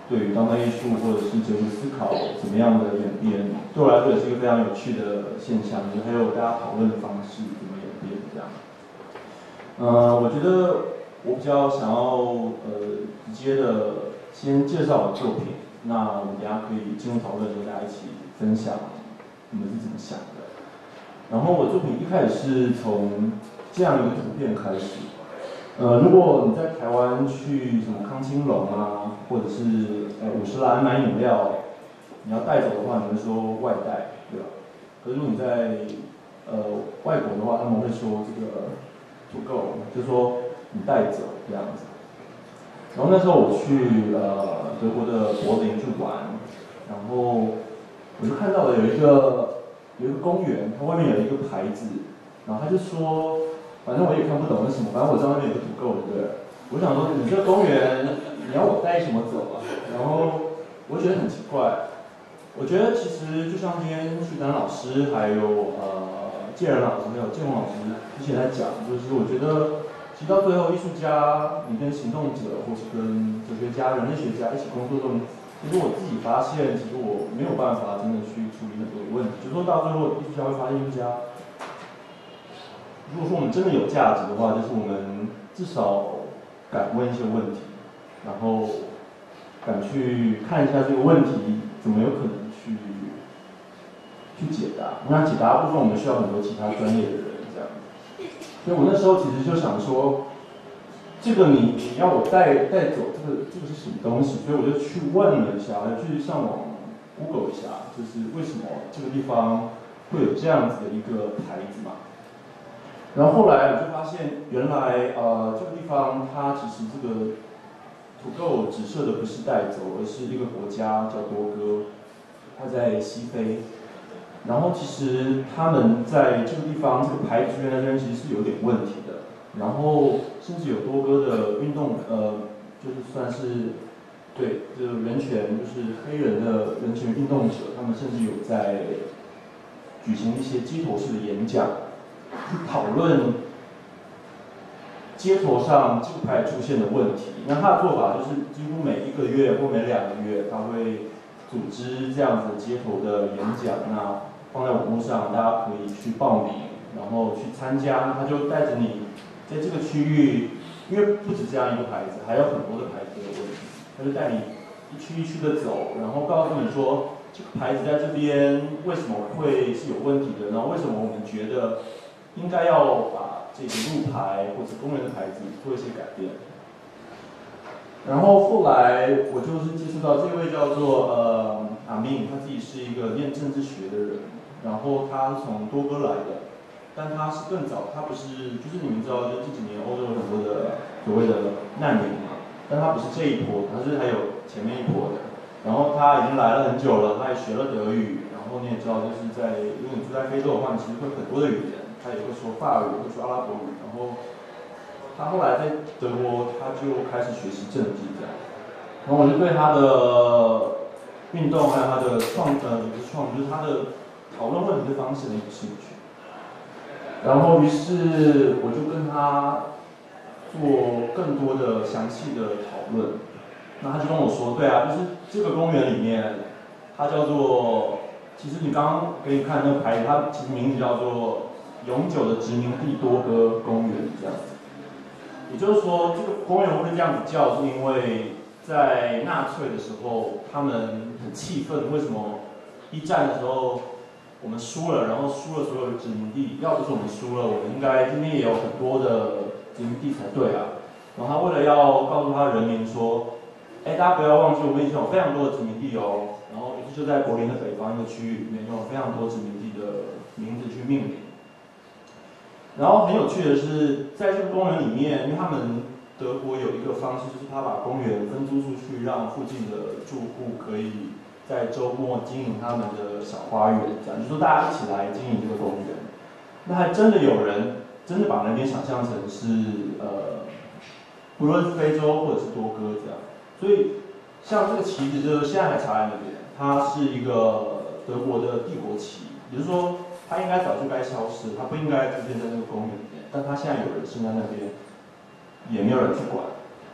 Speaker 4: 对于当代艺术或者是哲学思考怎么样的演变，对我来说也是一个非常有趣的现象，还有大家讨论的方式怎么演变这样。我觉得我比较想要直接的先介绍我的作品，那我们等一下可以进入讨论的时候，大家一起分享你们是怎么想的。然后我作品一开始是从这样一个图片开始。如果你在台湾去什么康青龙啊，或者是50兰买饮料，你要带走的话，你会说外带，对吧？可是如果你在外国的话，他们会说这个 to go， 就是说你带走这样子。然后那时候我去德国的柏林去玩，然后我就看到了有一个公园，它外面有一个牌子，然后他就说。反正我也看不懂是什么，反正我知道那边有个土够，对不对？我想说，你这个公园，你要我带什么走啊？然后我觉得很奇怪。我觉得其实就像今天徐丹老师，还有介然老师，还有建宏老师之前在讲，就是我觉得其实到最后，艺术家你跟行动者，或是跟哲学家、人类学家一起工作中，其实我自己发现，其实我没有办法真的去处理很多的问题。就是说到最后，艺术家会发现，艺术家。如果说我们真的有价值的话，就是我们至少敢问一些问题，然后敢去看一下这个问题怎么有可能去解答。那解答部分我们需要很多其他专业的人这样。所以我那时候其实就想说，这个你要我带走，这个是什么东西？所以我就去问了一下，就去上网 Google 一下，就是为什么这个地方会有这样子的一个牌子嘛。然后后来我就发现，原来这个地方它其实这个土够指涉的不是带走，而是一个国家叫多哥，它在西非。然后其实他们在这个地方这个牌子原来这边其实是有点问题的。然后甚至有多哥的运动就是算是对这个人权，就是黑人的人权运动者，他们甚至有在举行一些街头式的演讲。去讨论街头上这个牌出现的问题。那他的做法就是几乎每1个月或每2个月，他会组织这样子街头的演讲，那放在网络上，大家可以去报名，然后去参加。他就带着你在这个区域，因为不止这样一个牌子，还有很多的牌子的问题，他就带你一区一区的走，然后告诉你说这个牌子在这边为什么会是有问题的，然后为什么我们觉得。应该要把这个路牌或者公园的牌子做一些改变。然后后来我就是接触到这位叫做阿明，他自己是一个念政治学的人，然后他是从多哥来的，但他是更早，他不是就是你们知道，就这几年欧洲有很多的所谓的难民嘛，但他不是这一波，他是还有前面一波的。然后他已经来了很久了，他也学了德语，然后你也知道，就是如果你住在非洲的话，你其实会很多的语言。他也会说法语，会说阿拉伯语，然后他后来在德国，他就开始学习政治这样。然后我就对他的运动还有他的不是就是他的讨论问题的方式很有兴趣。然后于是我就跟他做更多的详细的讨论。那他就跟我说，对啊，就是这个公园里面，它叫做，其实你刚刚给你看那个牌子，它其实名字叫做。永久的殖民地多哥公园这样子，也就是说，这个公园会这样子叫，是因为在纳粹的时候，他们很气愤，为什么1战的时候我们输了，然后输了所有的殖民地，要不是我们输了，我们应该今天也有很多的殖民地才对啊。然后他为了要告诉他人民说，大家不要忘记，我们以前有非常多的殖民地哦。然后于是就在柏林的北方一个区域里面，用非常多殖民地的名字去命名。然后很有趣的是，在这个公园里面，因为他们德国有一个方式，就是他把公园分租出去，让附近的住户可以在周末经营他们的小花园，这样就是说大家一起来经营这个公园。那还真的有人真的把那边想象成是不论是非洲或者是多哥这样。所以像这个旗子，就是现在还插在那边，它是一个德国的帝国旗，也就是说。它应该早就该消失，它不应该出现在那个公园里面，但它现在有人生在那边，也没有人去管。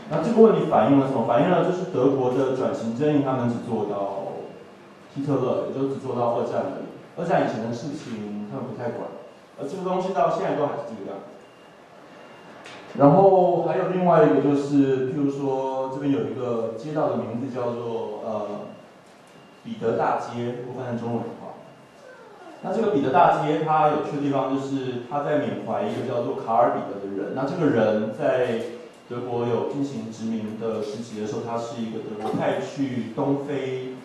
Speaker 4: 那这个问题反映了什么？反映了就是德国的转型正义，他们只做到希特勒，也就只做到二战而已。二战以前的事情他们不太管，而这个东西到现在都还是这个样子。然后还有另外一个就是，譬如说这边有一个街道的名字叫做彼得大街，我翻成中文的话，那这个彼得大街它有趣的地方就是它在缅怀一个叫做卡尔彼得的人。那这个人在德国有进行殖民的时期的时候，他是一个德国派去东非，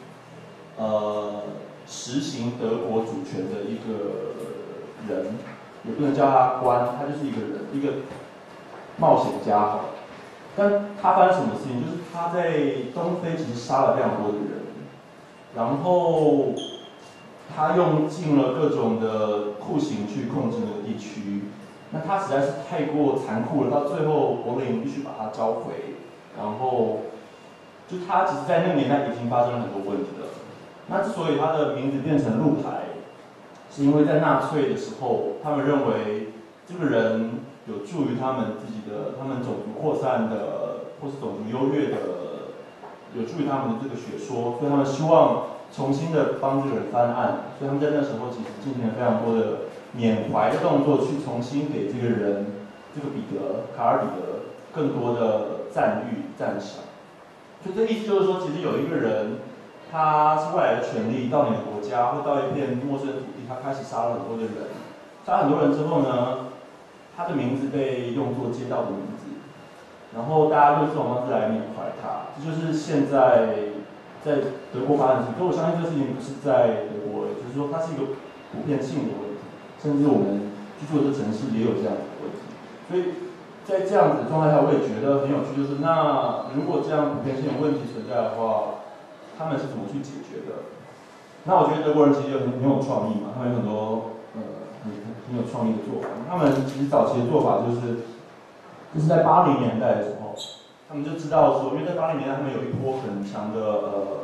Speaker 4: 实行德国主权的一个人，也不能叫他官，他就是一个人，一个冒险家好了。但他发生什么事情？就是他在东非其实杀了非常多的人，然后他用尽了各种的酷刑去控制那个地区。那他实在是太过残酷了，到最后柏林必须把他召回，然后就他其实在那个年代已经发生了很多问题了。那之所以他的名字变成路牌，是因为在纳粹的时候，他们认为这个人有助于他们自己的他们种族扩散的或是种族优越的，有助于他们的这个学说，所以他们希望重新的帮这个人翻案，所以他们在那时候其实进行了非常多的缅怀的动作，去重新给这个人，这个卡尔彼得更多的赞誉赞赏。所以这意思就是说，其实有一个人，他是未来的权利到你的国家或到一片陌生的土地，他开始杀了很多的人，杀很多人之后呢，他的名字被用作街道的名字，然后大家用这种方式来缅怀他。这就是现在在德国发生的事情。可我相信这个事情不是在德国，就是说它是一个普遍性的问题，甚至我们居住的这城市也有这样的问题。所以在这样子的状态下，我也觉得很有趣，就是那如果这样普遍性的问题存在的话，他们是怎么去解决的？那我觉得德国人其实很有创意嘛，他们有很多很有创意的做法。他们其实早期的做法就是在80年代的时候，他们就知道说，因为在80年代他们有一波很强的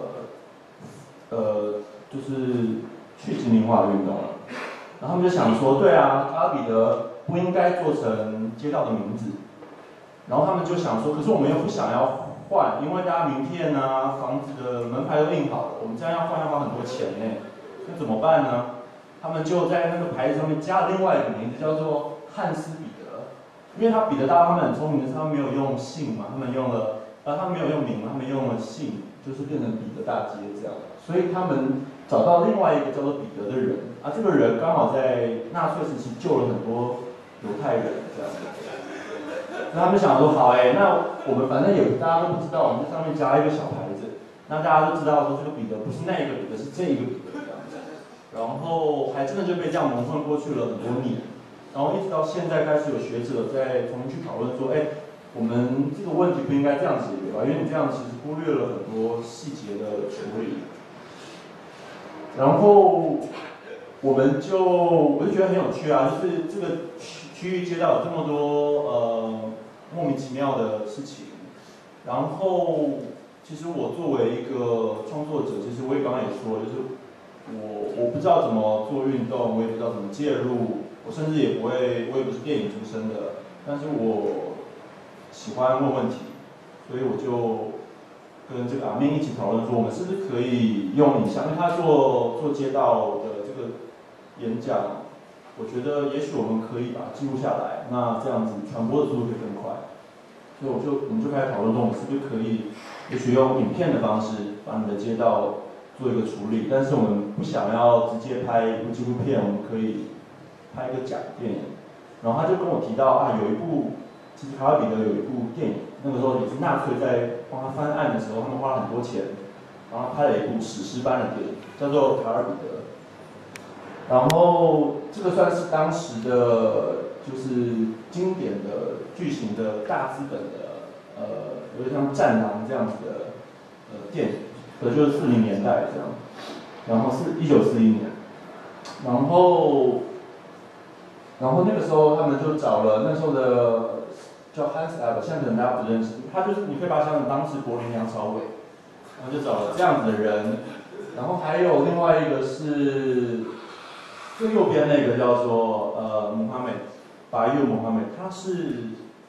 Speaker 4: 就是去殖民化的运动了。然后他们就想说，对啊，卡尔彼得不应该做成街道的名字。然后他们就想说，可是我们又不想要换，因为大家名片啊、房子的门牌都印好了，我们这样要换要花很多钱呢，那怎么办呢？他们就在那个牌子上面加了另外一个名字，叫做汉斯彼得。因为彼得大他们很聪明的是，他们没有用姓嘛，他们没有用名嘛，他们用了姓，就是变成彼得大街这样。所以他们找到另外一个叫做彼得的人，这个人刚好在纳粹时期救了很多犹太人这样。那他们想说，好那我们反正也大家都不知道，我们在上面加一个小牌子，那大家都知道说这个彼得不是那个彼得，是这一个彼得这样子。然后还真的就被这样蒙混过去了很多年，然后一直到现在开始有学者在重新去讨论说，我们这个问题不应该这样解决吧，因为你这样其实忽略了很多细节的处理。然后我就觉得很有趣啊，就是这个区域街道有这么多莫名其妙的事情。然后其实我作为一个创作者，其实我也刚刚也说，就是我不知道怎么做运动，我也不知道怎么介入，我甚至也不会，我也不是电影出身的，但是我喜欢问问题，所以我就跟这个阿明一起讨论说，我们是不是可以用影像，因为他做街道的这个演讲，我觉得也许我们可以把它记录下来，那这样子传播的速度会更快。所以我们就开始讨论说，我们是不是可以，也许用影片的方式把你的街道做一个处理，但是我们不想要直接拍一部纪录片，我们可以拍一个假电影。然后他就跟我提到有一部，其实卡尔彼得有一部电影，那个时候也是纳粹在帮他翻案的时候，他们花了很多钱，然后拍了一部史诗般的电影，叫做《卡尔彼得》。然后这个算是当时的就是经典的剧情的大资本的有点像《战狼》这样子的电影，就是40年代这样，然后是1941年，然后那个时候他们就找了那时候的叫 Hans Eber， 现在可能大家不认识，他就是你可以把他想成当时柏林梁朝伟，然后就找了这样子的人，然后还有另外一个是最右边那个叫做Mohammed， 巴尤 Mohammed， 他是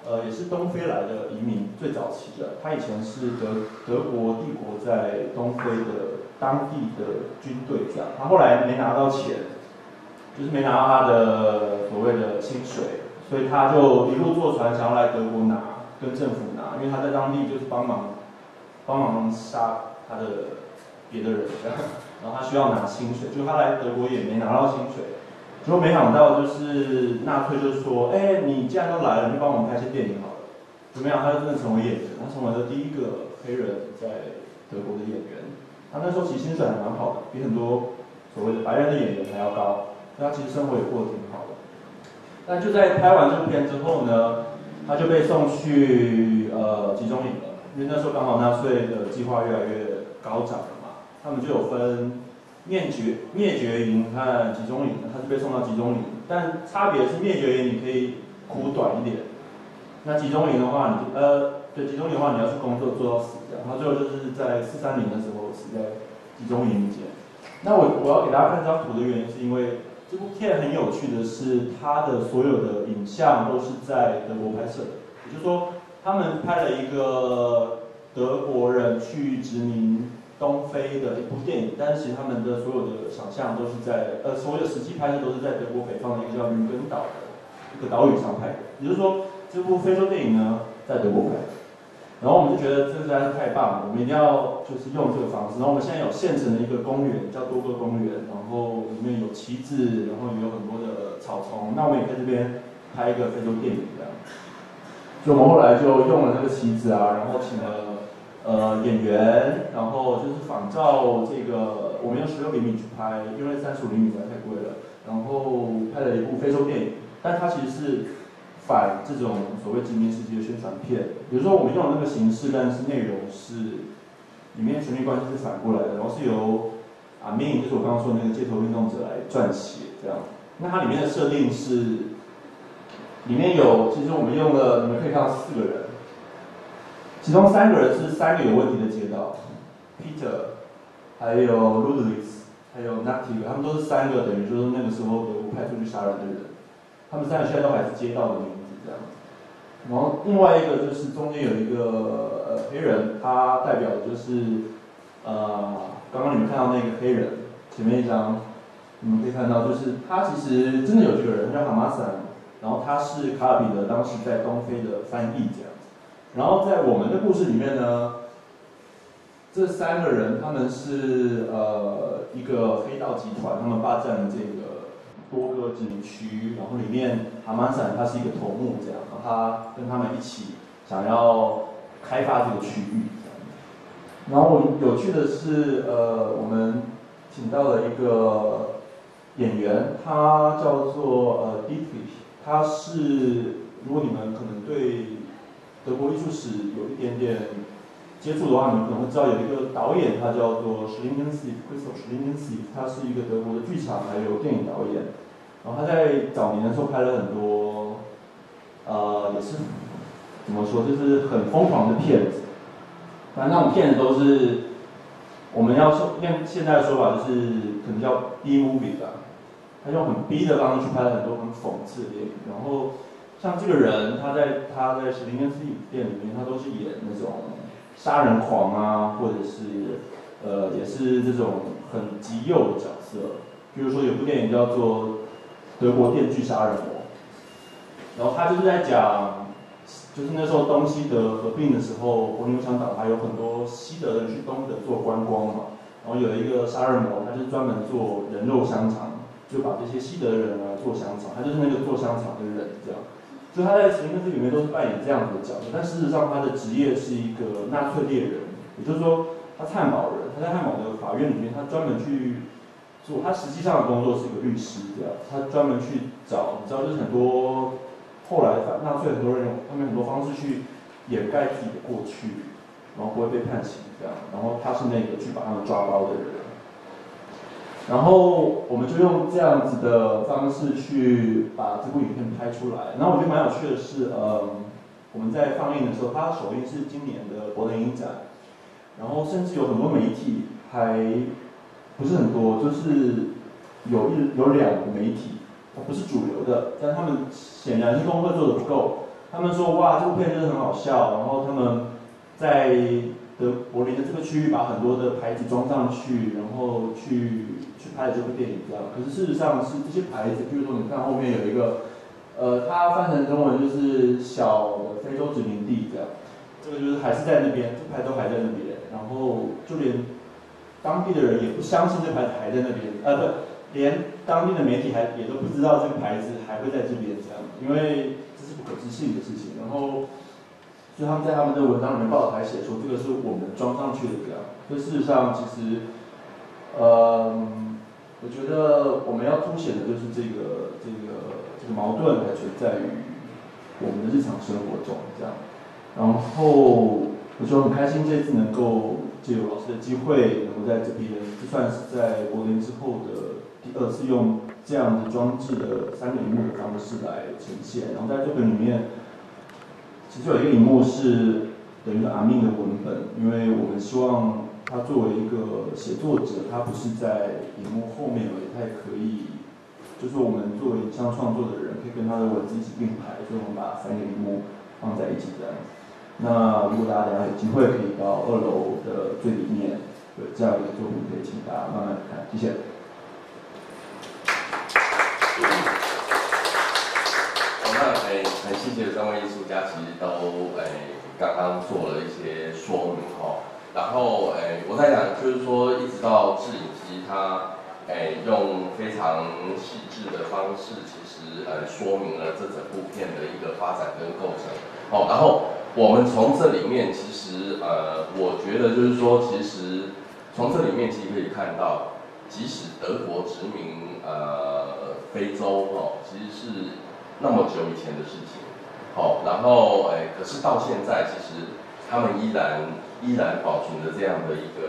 Speaker 4: 也是东非来的移民，最早期的。他以前是德国帝国在东非的当地的军队这样。他后来没拿到钱，就是没拿到他的所谓的薪水，所以他就一路坐船想要来德国拿，跟政府拿，因为他在当地就是帮忙杀他的别的人这样，然后他需要拿薪水，就他来德国也没拿到薪水。结果没想到，就是纳粹就说：“哎，你既然都来了，你就帮我们拍些电影好了。”怎么样？他就真的成为演员，他成为了第一个黑人在德国的演员。他那时候其实薪水还蛮好的，比很多所谓的白人的演员还要高，所以他其实生活也过得挺好的。但就在拍完这部片之后呢，他就被送去集中营了，因为那时候刚好纳粹的计划越来越高涨了嘛，他们就有分。灭绝营和集中营，他是被送到集中营，但差别是灭绝营你可以苦短一点，那集中营的话对集中营的话你要去工作做到死这样，他最后就是在430的时候死在集中营里面。那我要给大家看这张图的原因是因为这部片很有趣的是，它的所有的影像都是在德国拍摄的，也就是说他们拍了一个德国人去殖民东非的一部电影，但是其实他们的所有的想象都是在所有的实际拍摄都是在德国北方的一个叫吕根岛的一个岛屿上拍的。也就是说，这部非洲电影呢在德国拍的。然后我们就觉得这实在是太棒了，我们一定要就是用这个方式。然后我们现在有现成的一个公园叫多哥公园，然后里面有旗子，然后也有很多的草丛。那我们也在这边拍一个非洲电影这样。所以我们后来就用了那个旗子啊，然后请了。演员，然后就是仿照这个，我们用16厘米去拍，因为35厘米实在太贵了。然后拍了一部非洲电影，但它其实是反这种所谓殖民时期的宣传片。比如说我们用的那个形式，但是内容是里面权力关系是反过来的，然后是由阿明，就是我刚刚说的那个街头运动者来撰写这样。那它里面的设定是，里面有其实我们用了，你们可以看到4个人。其中3个人是3个有问题的街道 ，Peter， 还有 Ludwig， 还有 Natiga， 他们都是3个等于就是那个时候德国派出去杀人的人，他们3个现在都还是街道的名字这样。然后另外一个就是中间有一个黑人，他代表的就是刚刚你们看到那个黑人，前面一张你们可以看到，就是他其实真的有这个人，他叫哈马散，然后他是卡尔彼得当时在东非的翻译这样。然后在我们的故事里面呢，这3个人他们是一个黑道集团，他们霸占了这个多哥殖民区，然后里面哈马散他是一个头目这样，然后他跟他们一起想要开发这个区域。然后我们有趣的是我们请到了一个演员，他叫做Dietrich， 他是如果你们可能对德国艺术史有一点点接触的话，你们可能会知道有一个导演，他叫做 Schlingensief，Christoph Schlingensief， 他是一个德国的剧场还有电影导演。然后他在早年的时候拍了很多，也是怎么说，就是很疯狂的片子。反正那种片子都是我们要说，用现在的说法就是可能叫 B movie 吧。他用很 B 的方式去拍了很多很讽刺的电影，然后。像这个人，他在史林根斯店里面，他都是演那种杀人狂啊，或者是也是这种很极右的角色。比如说有部电影叫做《德国电锯杀人魔》，然后他就是在讲，就是那时候东西德合并的时候，柏林围墙倒塌，有很多西德人去东德做观光嘛，然后有一个杀人魔，他就是专门做人肉香肠，就把这些西德人啊做香肠，他就是那个做香肠的人这样。所以他在史林根斯里面都是扮演这样子的角色，但事实上他的职业是一个纳粹猎人，也就是说他是汉堡人，他在汉堡的法院里面，他专门去做，他实际上的工作是一个律师这样，他专门去找，你知道就是很多后来纳粹很多人用他们很多方式去掩盖自己的过去，然后不会被判刑这样，然后他是那个去把他们抓包的人。然后我们就用这样子的方式去把这部影片拍出来。然后我觉得蛮有趣的是，我们在放映的时候，它首映是今年的柏林影展，然后甚至有很多媒体，还不是很多，就是有2个媒体，它不是主流的，但他们显然是功课做得不够， 他们说哇，这部片真的很好笑，然后他们在柏林的这个区域把很多的牌子装上去，然后去拍了这部电影这样。可是事实上是这些牌子，比如说你看后面有一个，它翻成中文就是小的非洲殖民地这样，这个就是还是在那边，这牌都还在那边，然后就连当地的人也不相信这牌子还在那边，连当地的媒体也都不知道这个牌子还会在这边这样，因为这是不可置信的事情。然后，所以他们在他们的文章里面报道还写说，这个是我们装上去的这样。所以事实上，其实，我觉得我们要凸显的就是这个矛盾还存在于我们的日常生活中这样。然后，我就很开心这次能够借由老师的机会，能够在这边，这算是在柏林之后的第2次用这样的装置的3个萤幕的方式来呈现。然后在这个里面，其实有一个萤幕是等于阿明的文本，因为我们希望他作为一个写作者，他不是在萤幕后面而已，他也可以，就是我们作为影像创作的人，可以跟他的文字一起并排，所以我们把3个萤幕放在一起这样子。那如果大家有机会可以到2楼的最里面，有这样一个作品，可以请大家慢慢看，谢谢。
Speaker 1: 那很谢谢3位艺术家，其实都刚刚做了一些说明哦。然后我在想，就是说一直到制影机它用非常细致的方式，其实说明了这整部片的一个发展跟构成哦。然后我们从这里面其实我觉得就是说，其实从这里面其实可以看到，即使德国殖民非洲哦，其实是那么久以前的事情，好，然后可是到现在，其实他们依然保存着这样的一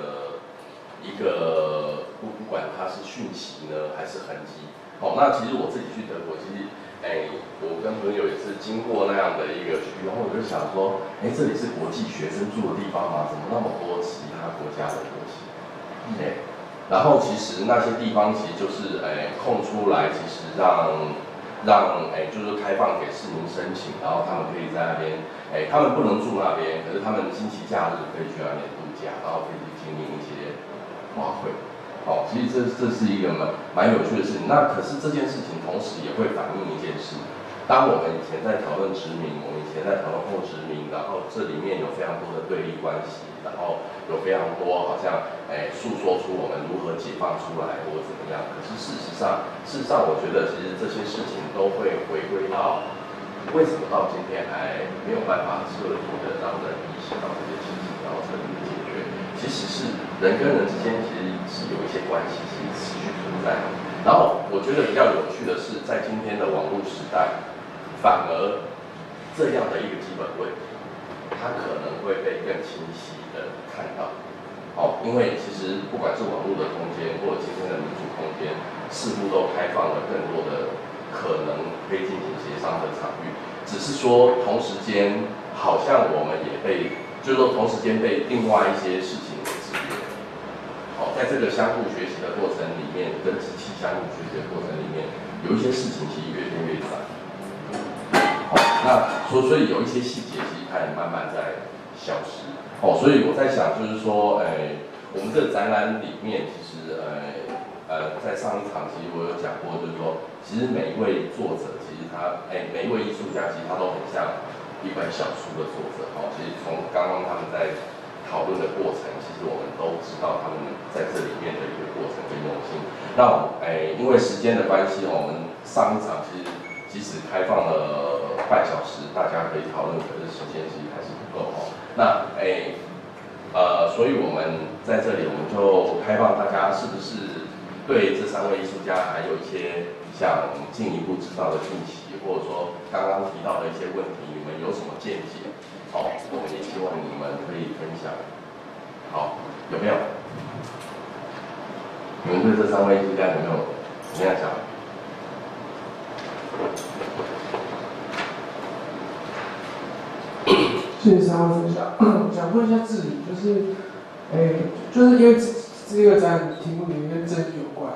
Speaker 1: 个不管它是讯息呢还是痕迹，好，那其实我自己去德国，其实我跟朋友也是经过那样的一个区，然后我就想说，这里是国际学生住的地方吗？怎么那么多其他国家的国旗？然后其实那些地方其实就是空出来，其实让就是开放给市民申请，然后他们可以在那边，他们不能住那边，可是他们星期假日可以去那边度假，然后可以去经营一些花卉。好，其实这是一个蛮有趣的事情。那可是这件事情同时也会反映一件事，当我们以前在讨论殖民，我们以前在讨论后殖民，然后这里面有非常多的对立关系，然后有非常多好像诉说出我们如何解放出来或者怎么样。可是事实上我觉得其实这些事情都会回归到为什么到今天还没有办法彻底的让人意识到这件事情，然后彻底的解决。其实是人跟人之间其实是有一些关系是持续存在的。然后我觉得比较有趣的是，在今天的网络时代，反而这样的一个基本问题，它可能会被更清晰的看到。好，因为其实不管是网络的空间，或者今天的民主空间，似乎都开放了更多的可能可以进行协商的场域。只是说同时间，好像我们也被，就是说同时间被另外一些事情给制约。好，在这个相互学习的过程里面，跟机器相互学习的过程里面，有一些事情其实越变越窄。好，那所以有一些细节其实它也慢慢在消失。哦，所以我在想，就是说，我们这个展览里面，其实，在上一场，其实我有讲过，就是说，其实每一位作者，其实他，每一位艺术家，其实他都很像一本小书的作者。哦，其实从刚刚他们在讨论的过程，其实我们都知道他们在这里面的一个过程跟用心。那因为时间的关系，我们上一场其实即使开放了半小时，大家可以讨论，可是时间其实还是不够。哦，那所以我们在这里，我们就开放大家是不是对这3位艺术家还有一些想进一步知道的讯息，或者说刚刚提到的一些问题，你们有什么见解？好，我们也希望你们可以分享。好，有没有？你们对这3位艺术家有没有怎么样讲？
Speaker 5: 谢谢3位分享。想问一下志宇，就是因为这个展览题目里面跟正义有关，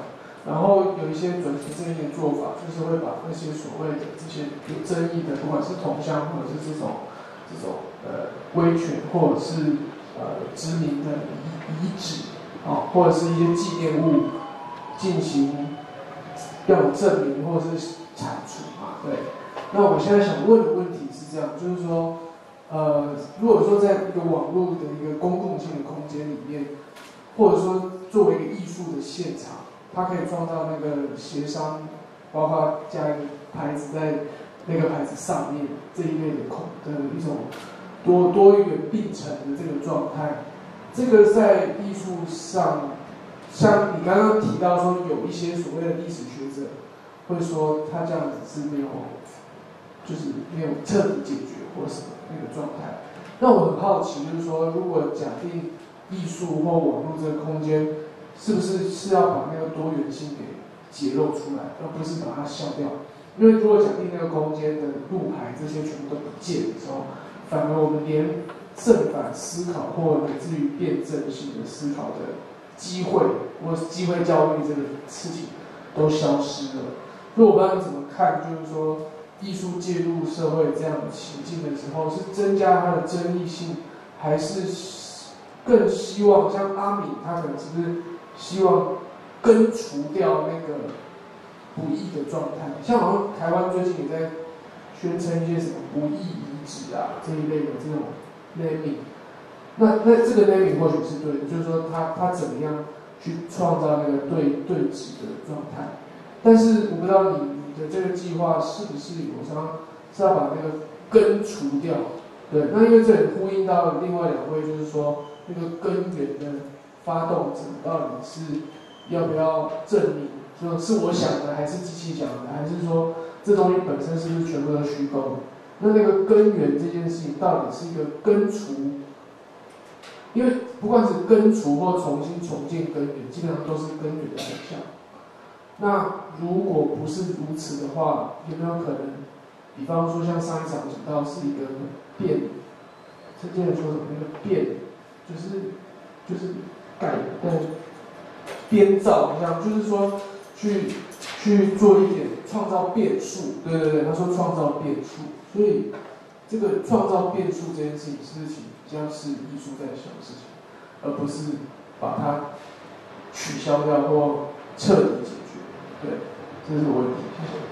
Speaker 5: 然后有一些转型正义的做法，就是会把那些所谓的这些有争议的，不管是铜像或者是这种威权或者是知名的遗址啊，或者是一些纪念物进行要有证明或者是铲除嘛，对。那我现在想问的问题是这样，就是说，如果说在一个网络的一个公共性的空间里面，或者说作为一个艺术的现场，它可以创造那个协商，包括加一个牌子在那个牌子上面这一类的一种多元并存的这个状态，这个在艺术上，像你刚刚提到说有一些所谓的历史学者会说他这样子是没有。就是没有彻底解决或什么那个状态。那我很好奇，就是说，如果假定艺术或网络这个空间，是不是要把那个多元性给揭露出来，而不是把它消掉？因为如果假定那个空间的路牌这些全部都不见的时候，反而我们连正反思考或乃至于辩证性的思考的机会，或是机会教育这个事情都消失了。所以我不知道你怎么看，就是说。艺术介入社会这样的情境的时候，是增加它的争议性，还是更希望像阿米，他可能是不是希望根除掉那个不义的状态？像好像台湾最近也在宣称一些什么不义遗址啊这一类的这种 naming， 那这个 naming 或许是对的，就是说他怎么样去创造那个对峙的状态，但是我不知道你的这个计划是不是有想是要把那个根除掉？对，那因为这里呼应到另外两位，就是说那个根源的发动者到底是要不要证明，说是我想的，还是机器讲的，还是说这东西本身是不是全部都虚构的？那个根源这件事情到底是一个根除？因为不管是根除或重新重建根源，基本上都是根源的很像。那如果不是如此的话，有没有可能，比方说像上一场讲到是一个变，陈建仁说什么那个变，就是改编造一样，就是说去做一点创造变数，对，他说创造变数，所以这个创造变数这件事情比较是艺术在想的事情，而不是把它取消掉或彻底解决。对，这是我问题。谢谢。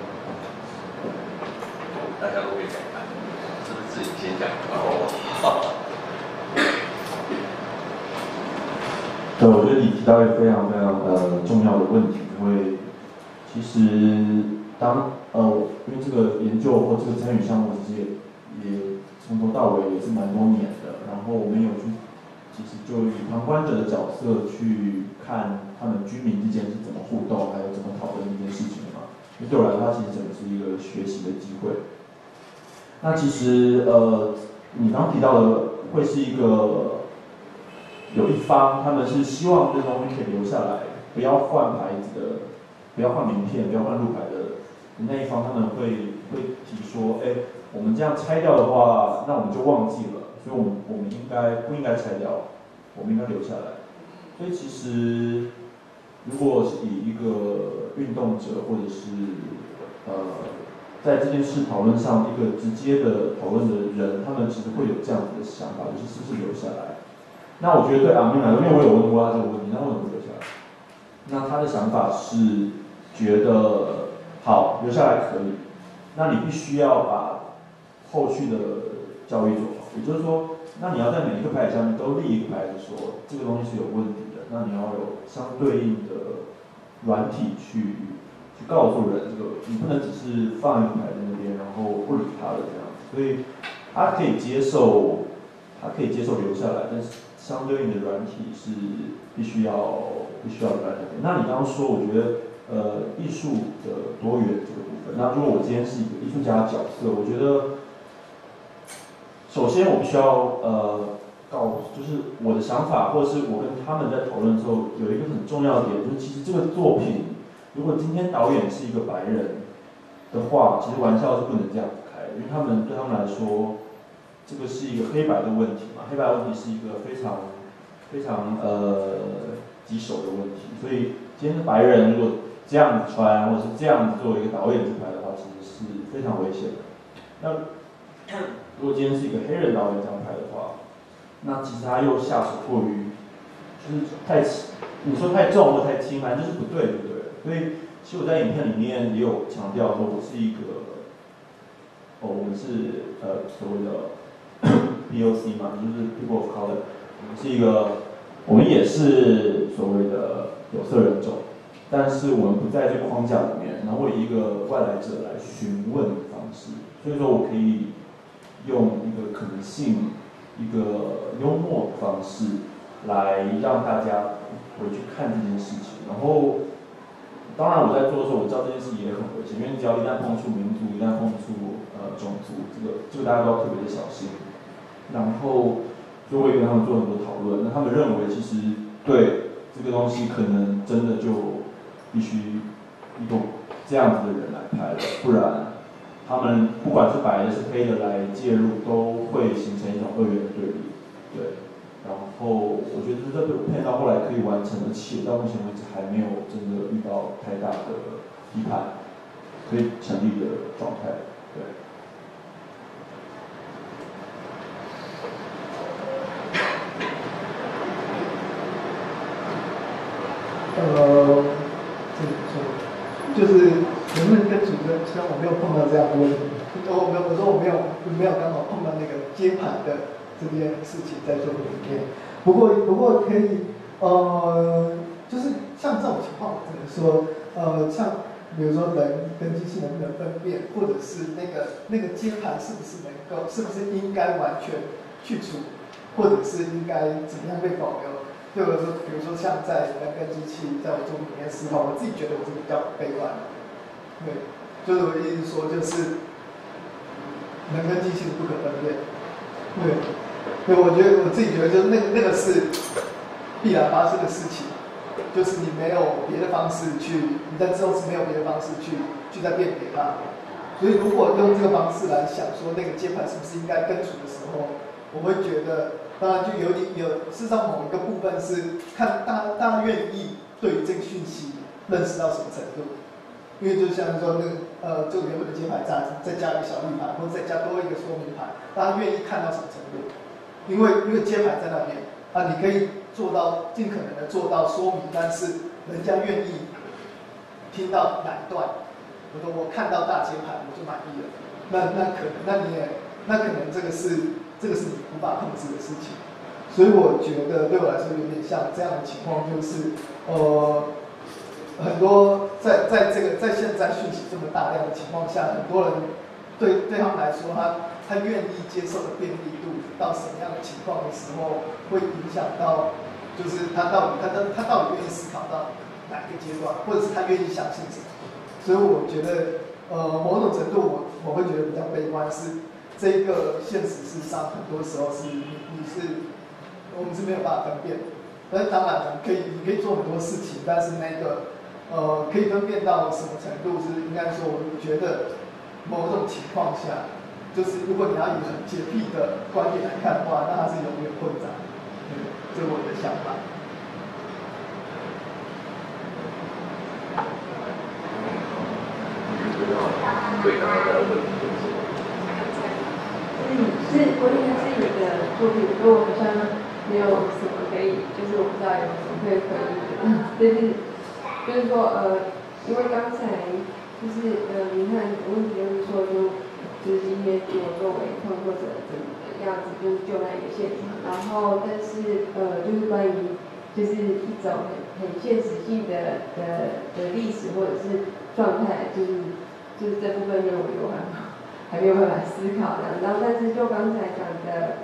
Speaker 1: 大家都可以讲看，是不是自己先讲？哦。
Speaker 4: 对，我觉得你提到一个非常重要的问题，因为其实因为这个研究或这个参与项目其实也从头到尾也是蛮多年的，然后我们有其实就以旁观者的角色去看他们居民之间是怎么互动，还有怎么讨论这件事情的嘛。因为对我来说，它其实整个是一个学习的机会。那其实你刚提到的会是一个有一方他们是希望这东西可以留下来，不要换牌子的，不要换名片，不要换路牌的那一方，他们会提说，我们这样拆掉的话，那我们就忘记了。所以我们不应该拆掉，我们应该留下来。所以其实，如果是以一个运动者或者是在这件事讨论上一个直接的讨论的人，他们其实会有这样子的想法，就是是不是留下来？那我觉得对阿明来说，因为我有问过他这个问题，那为什么不留下来？那他的想法是觉得好留下来可以，那你必须要把后续的教育做好，也就是说，那你要在每一个牌子下面都立一个牌子说这个东西是有问题的，那你要有相对应的软体去告诉人，这个你不能只是放一个牌在那边，然后不理他的这样子。所以他可以接受留下来，但是相对应的软体是必须要在那边。那你刚刚说，我觉得艺术的多元这个部分，那如果我今天是一个艺术家的角色，我觉得。首先，我必须要就是我的想法，或者是我跟他们在讨论的时候，有一个很重要的点，就是其实这个作品，如果今天导演是一个白人的话，其实玩笑是不能这样子开的，因为对他们来说，这个是一个黑白的问题嘛，黑白问题是一个非常棘手的问题，所以今天是白人如果这样子穿，或者是这样子作为一个导演去拍的话，其实是非常危险的。那如果今天是一个黑人导演这样拍的话，那其实他又下手过于就是你说太重或太轻，反正就是不对，对不对？所以其实我在影片里面也有强调说，我是一个我们是所谓的POC 嘛，就是 People of Color， 我们也是所谓的有色人种，但是我们不在这个框架里面，然后以一个外来者来询问的方式，所以说我可以用一个可能性、一个幽默的方式来让大家回去看这件事情。然后，当然我在做的时候，我知道这件事也很危险，因为你只要一旦碰触民族，一旦碰触种族，这个大家都要特别的小心。然后，所以我也跟他们做很多讨论，那他们认为其实对这个东西可能真的就必须一个这样子的人来拍了，不然他们不管是白的是黑的来介入，都会形成一种二元的对立。对，然后我觉得这部片到后来可以完成，而且到目前为止还没有真的遇到太大的批判，可以成立的状态。对。
Speaker 3: 就是能不能跟主持人，虽然我没有碰到这样的问题，我说我没有刚好碰到那个接盘的这件事情在做影片，不过可以就是像这种情况，只能说像比如说人跟机器能不能分辨，或者是那个接盘是不是应该完全去除，或者是应该怎么样被保留。对我来说，比如说像在人跟机器在我作品里面思考，我自己觉得我是比较悲观的。对，就是我的意思说，就是人跟机器是不可分辨。对，我自己觉得就是那个是必然发生的事情，就是你没有别的方式去，你在之后是没有别的方式去再辨别它。所以如果用这个方式来想说那个接盘是不是应该根除的时候，我会觉得。当然，就有，事实上某一个部分是看大家愿意对于这个讯息认识到什么程度，因为就像说就原本的接盘站再加一个小立牌，或者再加多一个说明牌，大家愿意看到什么程度？因为接盘在那边你可以做到尽可能的做到说明，但是人家愿意听到哪一段，我看到大接盘我就满意了，那可能这个是你无法控制的事情，所以我觉得对我来说有点像这样的情况，就是很多在现在讯息这么大量的情况下，很多人对他们来说，他愿意接受的便利度到什么样的情况的时候，会影响到就是他到底愿意思考到哪一个阶段，或者是他愿意相信什么。所以我觉得某种程度我会觉得比较悲观是。这个现实事实上很多时候是我们是没有办法分辨的。但是当然你可以做很多事情，但是那个可以分辨到什么程度是应该说，我觉得某种情况下，就是如果你要以很洁癖的观点来看的话，那它是永远混杂。这是我的想法。
Speaker 1: 对刚刚的问题。
Speaker 2: 我应该是你的作品，不过我好像没有什么可以，就是我不知道有什么可以回应的。就是说因为刚才就是你看问题就是说就是今天我作为创作者怎么样子，就是就那一个现场，然后但是就是关于就是一种很现实性的历史或者是状态，就是这部分让我还没有办法思考的。然后但是就刚才讲的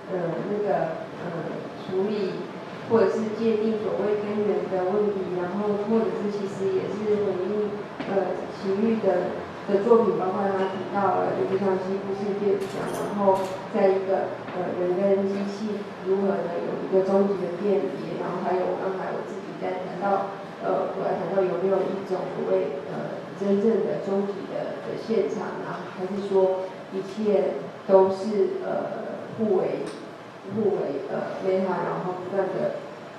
Speaker 2: 处理或者是界定所谓根源的问题，然后或者是其实也是回应情欲的作品，包括他提到了就是像西部世界讲，然后在一个人跟机器如何的有一个终极的辨别，然后还有刚才我自己在谈到我来谈到有没有一种所谓真正的终极的现场啊，还是说一切都是互为美好，然后不断的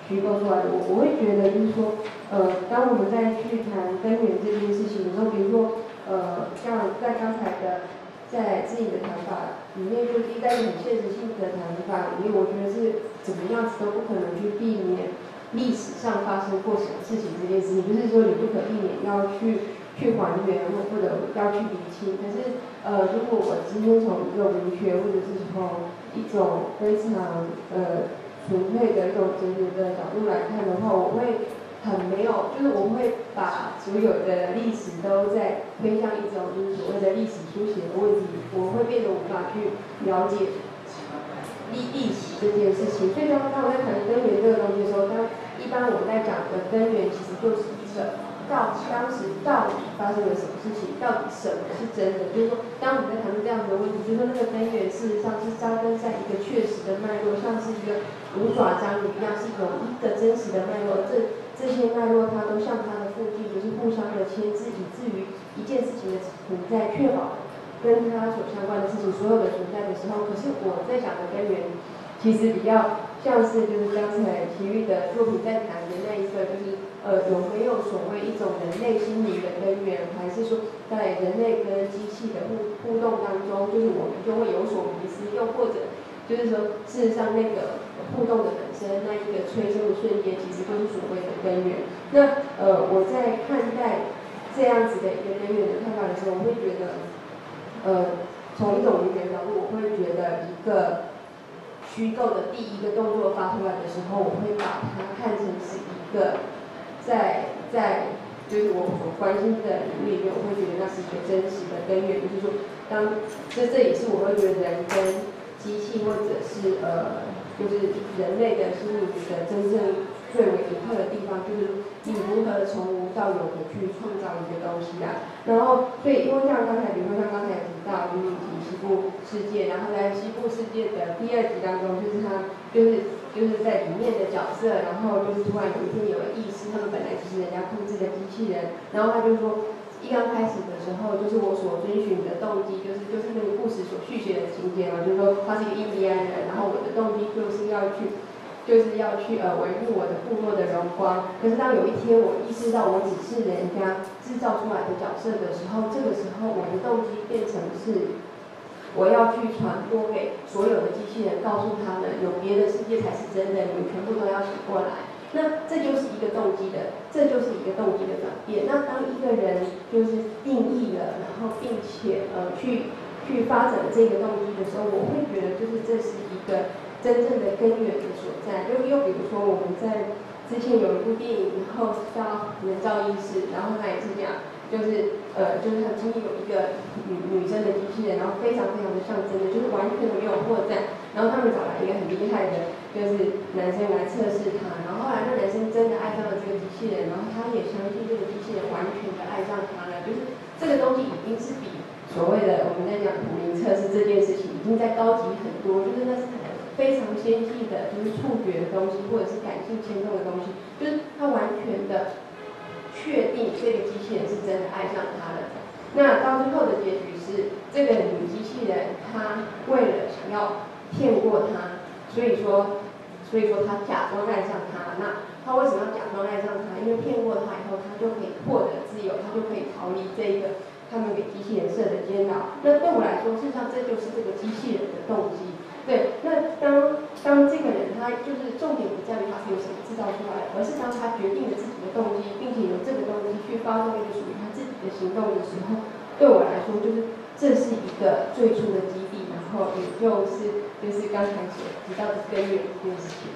Speaker 2: 虚构出来的。我会觉得就是说，当我们在去谈根源这件事情的时候，比如说，像在刚才的在自己的谈法里面，就是在很现实性的谈法里面，我觉得是怎么样子都不可能去避免历史上发生过什么事情这件事情，就是说你不可避免要去还原或者要去理清。可是如果我今天从一个文学或者是从一种非常纯粹的一种哲学的角度来看的话，我会很没有，就是我会把所有的历史都在推向一种就是所谓的历史书写的问题，我会变得无法去了解历史这件事情。所以当我在谈根源这个东西的时候，一般我们在讲的根源其实就是一个当时到底发生了什么事情，到底什么是真的。就是说，当我们在谈论这样的问题，就是说那个根源事实上是扎根在一个确实的脉络，像是一个五爪章鱼一样，是有一个真实的脉络。这些脉络它都像它的附近，就是互相的牵制，以至于一件事情的存在确保跟它所相关的事情所有的存在的时候，可是我在讲的根源，其实比较像是就是刚才齐豫的作品在谈的那一个，就是有没有所谓一种人类心理的根源，还是说在人类跟机器的互动当中，就是我们就会有所迷失，又或者就是说事实上那个互动的本身那一个催生的瞬间，其实就是所谓的根源。那我在看待这样子的一个根源的看法的时候，我会觉得。从一种文学角度，我会觉得一个虚构的第一个动作发出来的时候，我会把它看成是一个在就是我所关心的领域里面，我会觉得那是一个真实的根源，就是说，这也是我会觉得人跟机器或者是就是人类的心理的真正最为独特的地方，就是你如何从无到有的去创造一个东西啊。然后，所以因为像刚才，比如说像刚才有提到云提西部世界，然后在西部世界的第2集当中，就是他就是在里面的角色，然后就是突然有一天有了意识，他们本来只是人家控制的机器人，然后他就说。一刚开始的时候，就是我所遵循的动机，就是那个故事所续写的情节嘛，就是说他是一个印第安人，然后我的动机就是要去维护我的部落的荣光。可是当有一天我意识到我只是人家制造出来的角色的时候，这个时候我的动机变成是我要去传播给所有的机器人，告诉他们有别的世界才是真的，你们全部都要醒过来。那这就是一个动机的转变。那当一个人就是定义了，然后并且去发展这个动机的时候，我会觉得就是这是一个真正的根源的所在。又比如说我们在之前有一部电影，然后叫《人造意识》，然后它也是讲。就是很轻易有一个女生的机器人，然后非常非常的像真的，就是完全的没有破绽。然后他们找来一个很厉害的，就是男生来测试他。然后后来那男生真的爱上了这个机器人，然后他也相信这个机器人完全的爱上他了。就是这个东西已经是比所谓的我们在讲图灵测试这件事情，已经在高级很多。就是那是非常纤细的，就是触觉的东西，或者是感性牵动的东西，就是他完全的。确定这个机器人是真的爱上他了。那到最后的结局是，这个女机器人她为了想要骗过他，所以说她假装爱上他。那她为什么要假装爱上他？因为骗过他以后，他就可以获得自由，他就可以逃离这个他们给机器人设的监牢。那对我来说，事实上这就是这个机器人的动机。对，那当这个人他就是重点不在于他是由什么制造出来的，而是当他决定了自己的动机，并且由这个动机去发动一个属于他自己的行动的时候，对我来说就是这是一个最初的基地，然后也就是刚才所提到的根源这件事情。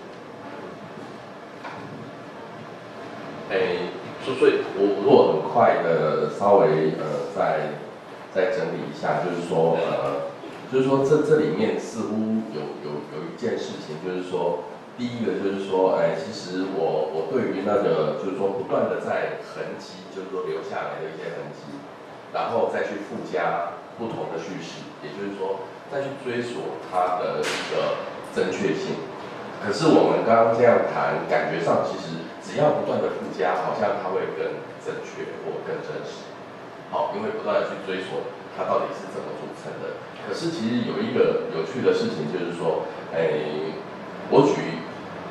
Speaker 1: 所以我如果很快的稍微再整理一下，就是说这里面似乎有一件事情，就是说，第一个就是说，其实我对于那个就是说不断的在痕迹，就是说留下来的一些痕迹，然后再去附加不同的叙事，也就是说再去追索它的一个正确性。可是我们刚刚这样谈，感觉上其实只要不断的附加，好像它会更正确或更真实。好，因为不断的去追索它到底是怎么组成的。可是其实有一个有趣的事情，就是说，我举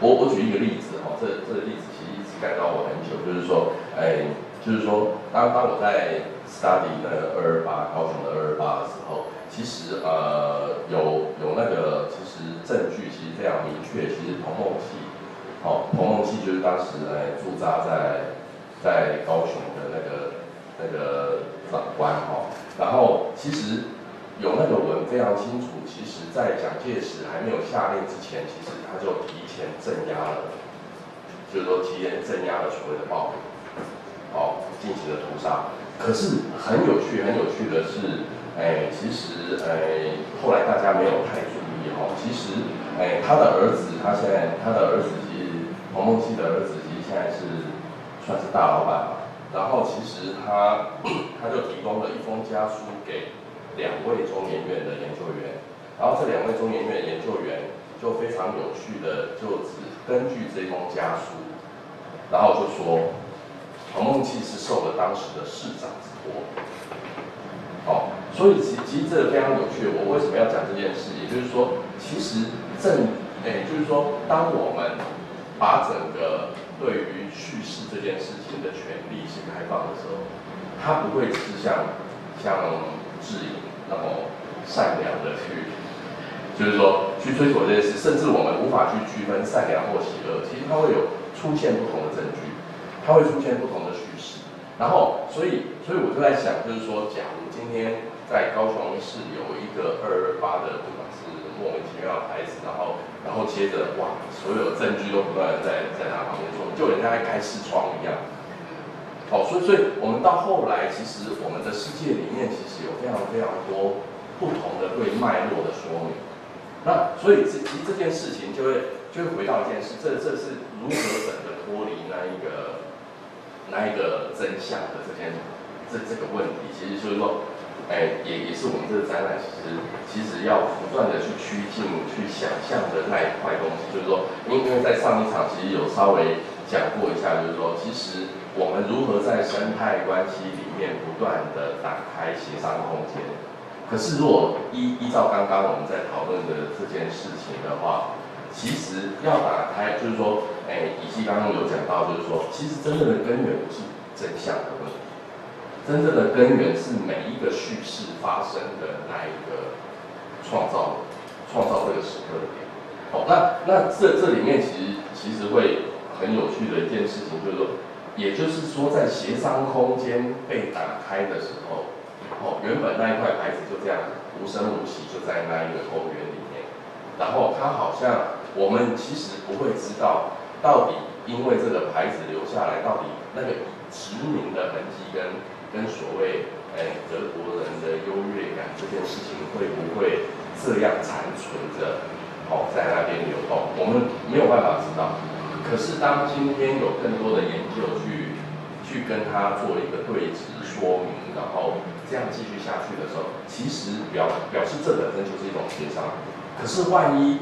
Speaker 1: 我举一个例子哈，这个例子其实一直感到我很久，就是说，当我在 study 那个228高雄的228的时候，其实有那个其实证据其实非常明确，其实彭孟熙，彭孟熙就是当时驻扎在高雄的那个长官然后其实有那个文非常清楚，其实在蒋介石还没有下令之前，其实他就提前镇压了，就是说提前镇压了所谓的暴民，进行了屠杀。可是很有趣的是，其实后来大家没有太注意其实他的儿子其实彭孟熙的儿子其实现在是算是大老板吧。然后其实他就提供了一封家书给2位中研院的研究员，然后这2位中研院的研究员就非常有趣的就只根据这封家书，然后就说彭孟熙是受了当时的市长之托，所以其实这个非常有趣。我为什么要讲这件事？也就是说，其实就是说，当我们把整个对于叙事这件事情的权利是开放的时候，它不会只是像智颖那么善良的就是说去追索这件事，甚至我们无法去区分善良或邪恶，其实它会有出现不同的证据，它会出现不同的叙事。然后，所以我就在想，就是说，假如今天在高雄市有一个228的，不管是莫名其妙的牌子，然后接着所有证据都不断的在他旁边说，就人家在开视窗一样。所以我们到后来，其实我们的世界里面其实有非常非常多不同的对脉络的说明。那所以其实这件事情就会回到一件事，这是如何整个脱离那一个真相的这个问题，其实就是说，也是我们这个展览其实要不断的去趋近、去想象的那一块东西，就是说，因为在上一场其实有稍微讲过一下，就是说，其实我们如何在生态关系里面不断的打开协商空间。可是如果依照刚刚我们在讨论的这件事情的话，其实要打开，就是说，以及刚刚有讲到，就是说，其实真正的根源不是真相的问题，真正的根源是每一个叙事发生的那一个创造这个时刻的点。那这里面其实会很有趣的一件事情，就是说，也就是说，在协商空间被打开的时候，原本那一块牌子就这样无声无息就在那一个公园里面，然后它好像我们其实不会知道，到底因为这个牌子留下来，到底那个殖民的痕迹跟所谓德国人的优越感这件事情会不会这样残存着，在那边流动，我们没有办法知道。可是当今天有更多的研究去跟他做一个对质说明，然后这样继续下去的时候，其实表示这本身就是一种协商。可是万一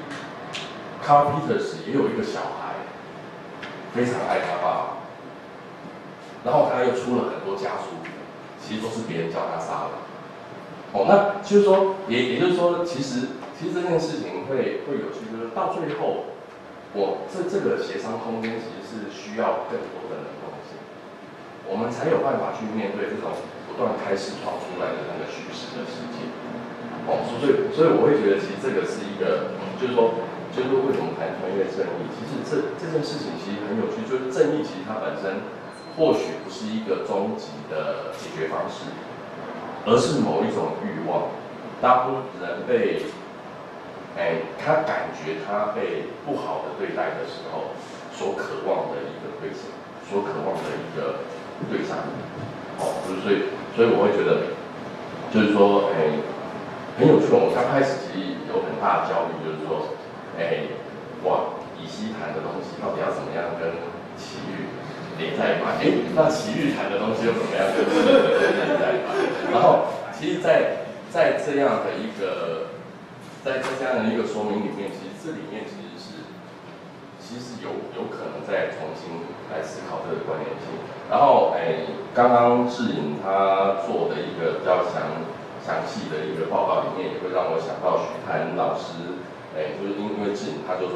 Speaker 1: Carl Peters 也有一个小孩，非常爱他爸爸，然后他又出了很多家书，其实都是别人叫他杀的。那就是说，也就是说，其实这件事情会有趣，就是到最后，这个协商空间其实是需要更多的能动性，我们才有办法去面对这种不断开视窗出来的那个叙事的世界。所以我会觉得，其实这个是一个，就是说为什么谈穿越正义？其实这件事情其实很有趣，就是正义其实它本身或许不是一个终极的解决方式，而是某一种欲望。当人被他感觉他被不好的对待的时候，所渴望的一个对象，所渴望的一个对象。所以我会觉得，就是说，很有趣。我刚开始其实有很大的焦虑，就是说，以西谈的东西到底要怎么样跟奇遇连在一块？那奇遇谈的东西又怎么样跟奇遇连在一块？然后，其实在这样的一个说明里面，其实这里面其实有可能再重新来思考这个关联性。然后，刚刚智颖他做的一个比较详细的一个报告里面，也会让我想到许谭老师，就是因为智颖他就说，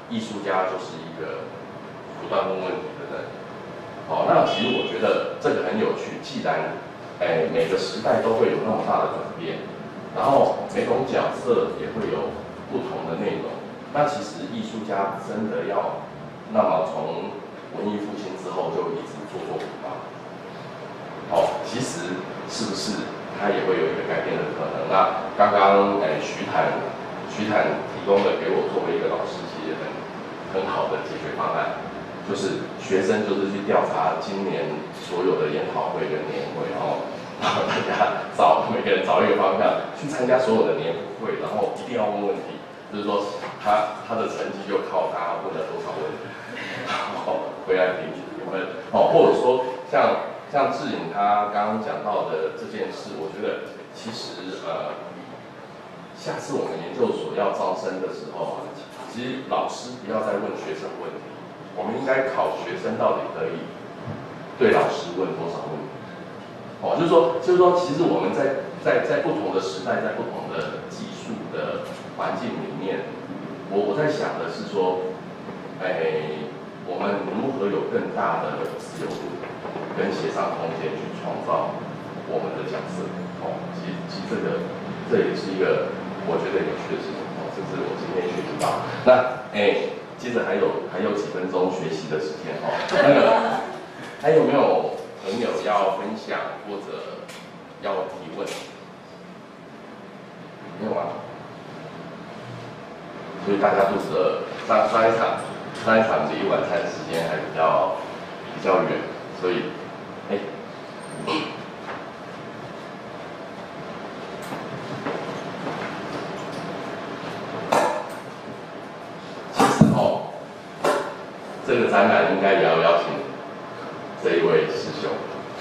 Speaker 1: 艺术家就是一个不断问问题的人。好，那其实我觉得这个很有趣。既然每个时代都会有那么大的转变，然后每种角色也会有不同的内容，那其实艺术家真的要那么从文艺复兴之后就一直做作品吗？其实是不是它也会有一个改变的可能？那刚刚徐坦提供的给我作为一个老师，其实很好的解决方案，就是学生就是去调查今年所有的研讨会跟年会，然后大家每个人找一个方向去参加所有的年会，然后一定要问问题，就是说他的成绩就靠他问了多少问题，然后回来评分。或者说像志颖他刚刚讲到的这件事，我觉得其实下次我们研究所要招生的时候其实老师不要再问学生问题，我们应该考学生到底可以对老师问多少问题。就是说，其实我们在不同的时代，在不同的技术的环境里面，我在想的是说，我们如何有更大的自由度跟协商空间去创造我们的角色。其实这也是一个我觉得有趣的事情。这是我今天学习到。那接着还有几分钟学习的时间那个还有没有朋友要分享或者要提问？没有啊。所以大家肚子饿。上一场离晚餐时间还比较远，所以其实这个展览应该也要邀请这一位师兄，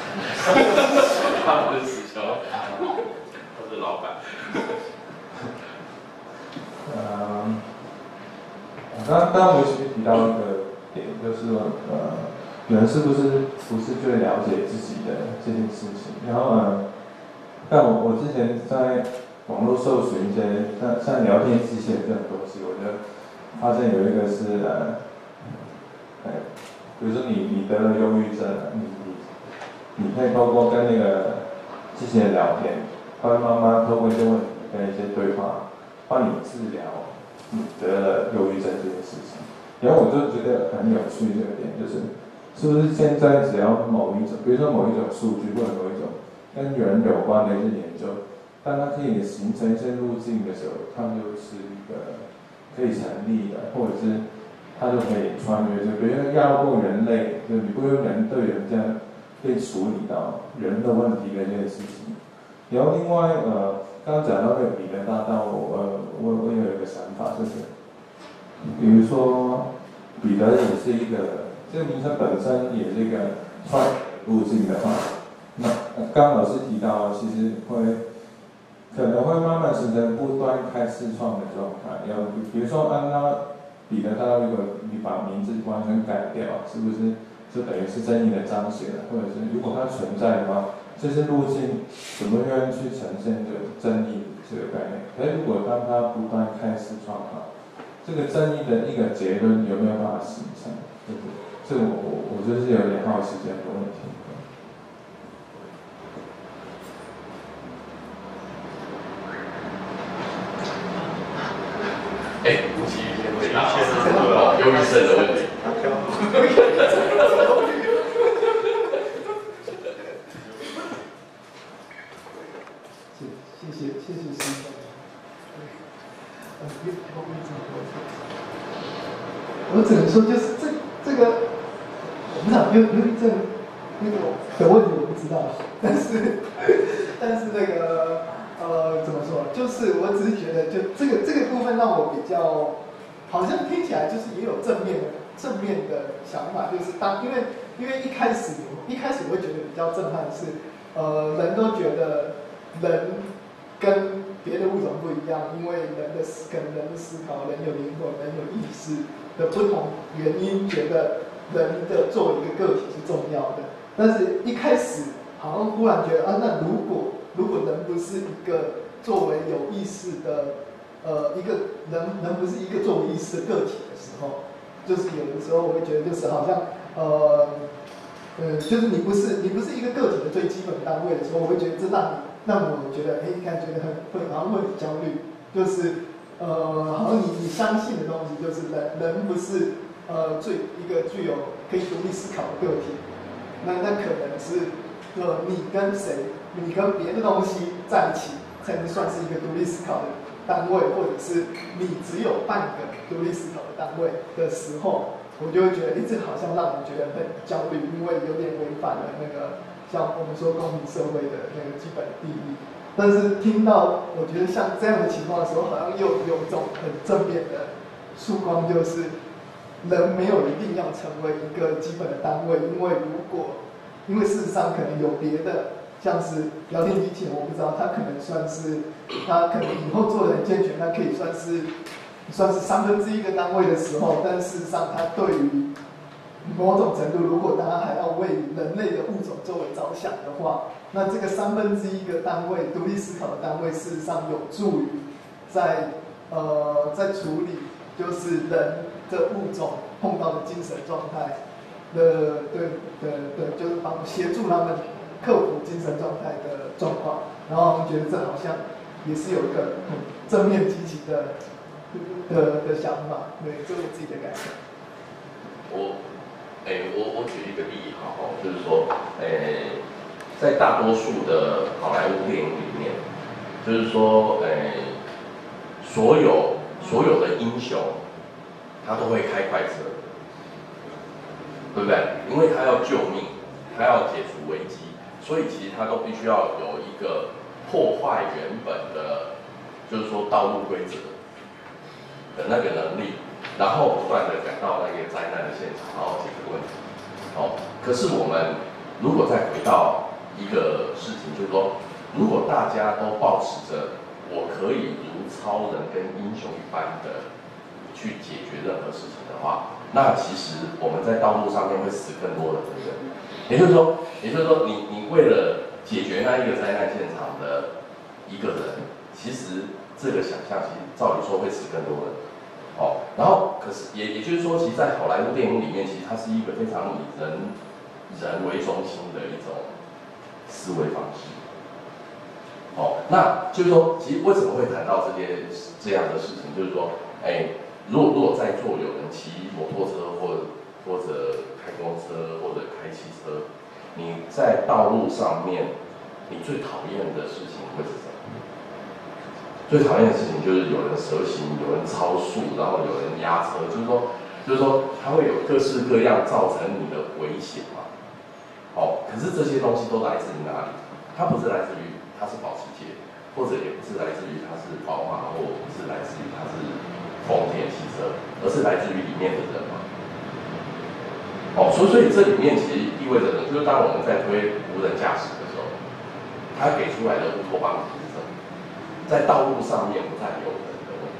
Speaker 1: 他们是师兄，他是老板。
Speaker 4: 刚刚我其实提到一个点，就是说，人是不是最了解自己的这件事情？然后但我之前在网络搜寻一些像聊天机器人这种东西，我就发现有一个是比如说你得了忧郁症，你可以透过跟那个机器人聊天，他会慢慢透过一些问题跟一些对话，帮你治疗你得了忧郁症这件事情。然后我就觉得很有趣这个点，是不是现在只要某一种，比如说某一种数据或者某一种跟人有关的一些研究，当它可以形成一些路径的时候，它就是一个可以成立的，或者是它就可以穿越，就比如说绕过人类，就你不用人对人这样可以处理到人的问题的这件事情。然后另外刚刚讲到那个彼得大道，我有一个想法，就是比如说彼得也是一个，这个名称本身也是一个穿路径的话，那刚老师提到，其实可能会慢慢形成不断开视创的状态。要比如说按照彼得大道，如果你把名字完全改掉，是不是就等于是正义的彰显了？或者是如果它存在的话，这些路径怎么样去呈现这个正义这个概念？可是如果当它不断开视创的话，这个正义的一个结论有没有办法形成？这个我就是有点好奇这样的问题。
Speaker 1: 吴奇宇先回答忧郁症的问题。
Speaker 3: 谢谢师兄。我只能说，就是这个，我不知道忧郁症那个的问题我不知道，但是那个怎么说？就是我只是觉得，就这个部分让我比较，好像听起来就是也有正面的想法，就是因为一开始我会觉得比较震撼的是，人都觉得人跟别的物种不一样，因为人的思考，人有灵魂，人有意识的不同原因，觉得人的作为一个个体是重要的。但是一开始好像忽然觉得那如果人不是一个作为有意识的一个人不是一个作为意识的个体的时时候，就是有的时候我会觉得就是好像就是你不是一个个体的最基本单位的时候，我会觉得这让我觉得感觉好像会很焦虑，就是好像你相信的东西就是人不是一个具有可以独立思考的个体，那可能是你跟谁，你跟别的东西在一起才能算是一个独立思考的单位，或者是你只有半个独立思考的单位的时候，我就会觉得这好像让人觉得很焦虑，因为有点违反了那个像我们说公民社会的那个基本定义。但是听到我觉得像这样的情况的时候，好像又有一种很正面的曙光，就是人没有一定要成为一个基本的单位，因为事实上可能有别的，像是聊天机器人，我不知道它可能以后做的很健全，它可以算是1/3个单位的时候，但事实上它对于某种程度，如果大家还要为人类的物种作为着想的话，那这个1/3个单位独立思考的单位，事实上有助于在处理就是人的物种碰到的精神状态就是协助他们克服精神状态的状况，然后我们觉得这好像也是有一个很正面积极的想法，对，这是我自己的感想。
Speaker 1: 我举一个例哈，就是说，在大多数的好莱坞电影里面，就是说，所有的英雄，他都会开快车，对不对？因为他要救命，他要解除危机，所以其实他都必须要有一个破坏原本的，就是说道路规则的那个能力。然后不断的赶到那个灾难的现场，然后解决问题。可是我们如果再回到一个事情，就是说，如果大家都保持着我可以如超人跟英雄一般的去解决任何事情的话，那其实我们在道路上面会死更多的人。也就是说，你为了解决那一个灾难现场的一个人，其实这个想象，其实照理说会死更多人。然后可是也就是说，其实，在好莱坞电影里面，其实它是一个非常以人为中心的一种思维方式。那就是说，其实为什么会谈到这样的事情？就是说，如果在座有人骑摩托车或者开公车或者开汽车，你在道路上面，你最讨厌的事情会是什么？最讨厌的事情就是有人蛇行，有人超速，然后有人压车，就是说它会有各式各样造成你的危险嘛。可是这些东西都来自于哪里？它不是来自于它是保时捷，或者也不是来自于它是宝马，或不是来自于它是丰田汽车，而是来自于里面的人嘛。所以这里面其实意味着呢，就是当我们在推无人驾驶的时候，它给出来的乌托邦是什么？在道路上面不再有人的问题，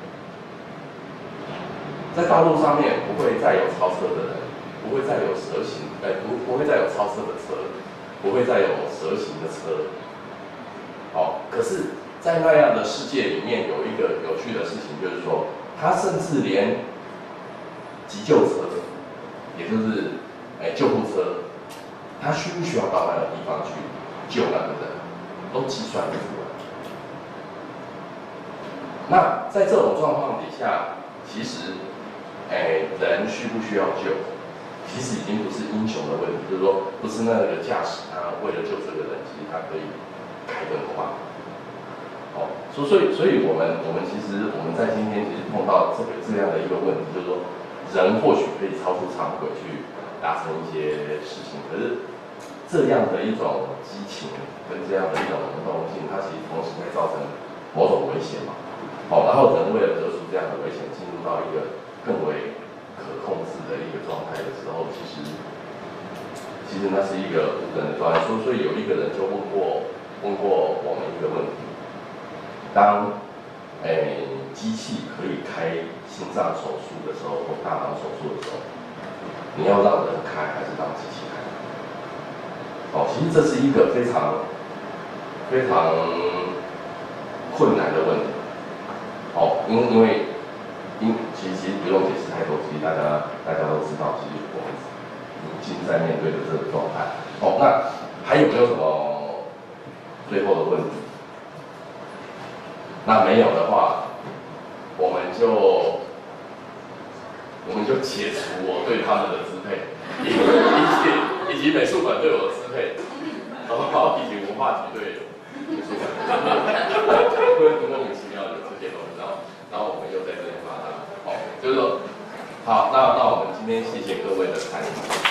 Speaker 1: 在道路上面不会再有超车的人，不会再有蛇行，不会再有超车的车，不会再有蛇行的车。可是，在那样的世界里面，有一个有趣的事情，就是说，他甚至连急救车，也就是救护车，他需不需要到那个地方去救那个人，都计算得出来。那在这种状况底下，其实，人需不需要救，其实已经不是英雄的问题，就是说，不是那个驾驶他为了救这个人，其实他可以开更快。所以我们其实我们在今天其实碰到这样的一个问题，就是说，人或许可以超出常轨去达成一些事情，可是这样的一种激情跟这样的一种能动性，它其实同时会造成某种危险嘛。然后人为了克服这样的危险，进入到一个更为可控制的一个状态的时候，其实那是一个无人的状态。所以有一个人就问过我们一个问题：当机器可以开心脏手术的时候，或大脑手术的时候，你要让人开还是让机器开？其实这是一个非常非常困难的问题。因为其实不用解释太多，其实大家都知道，其实我们已经在面对的这个状态。哦，那还有没有什么最后的问题？那没有的话，我们就解除我对他们的支配，以及美术馆对我的支配，然后以及文化局对美术馆的支配，会莫名其妙的这些东西，然后我们又在这里把它，好，就是说，好，那我们今天谢谢各位的参与。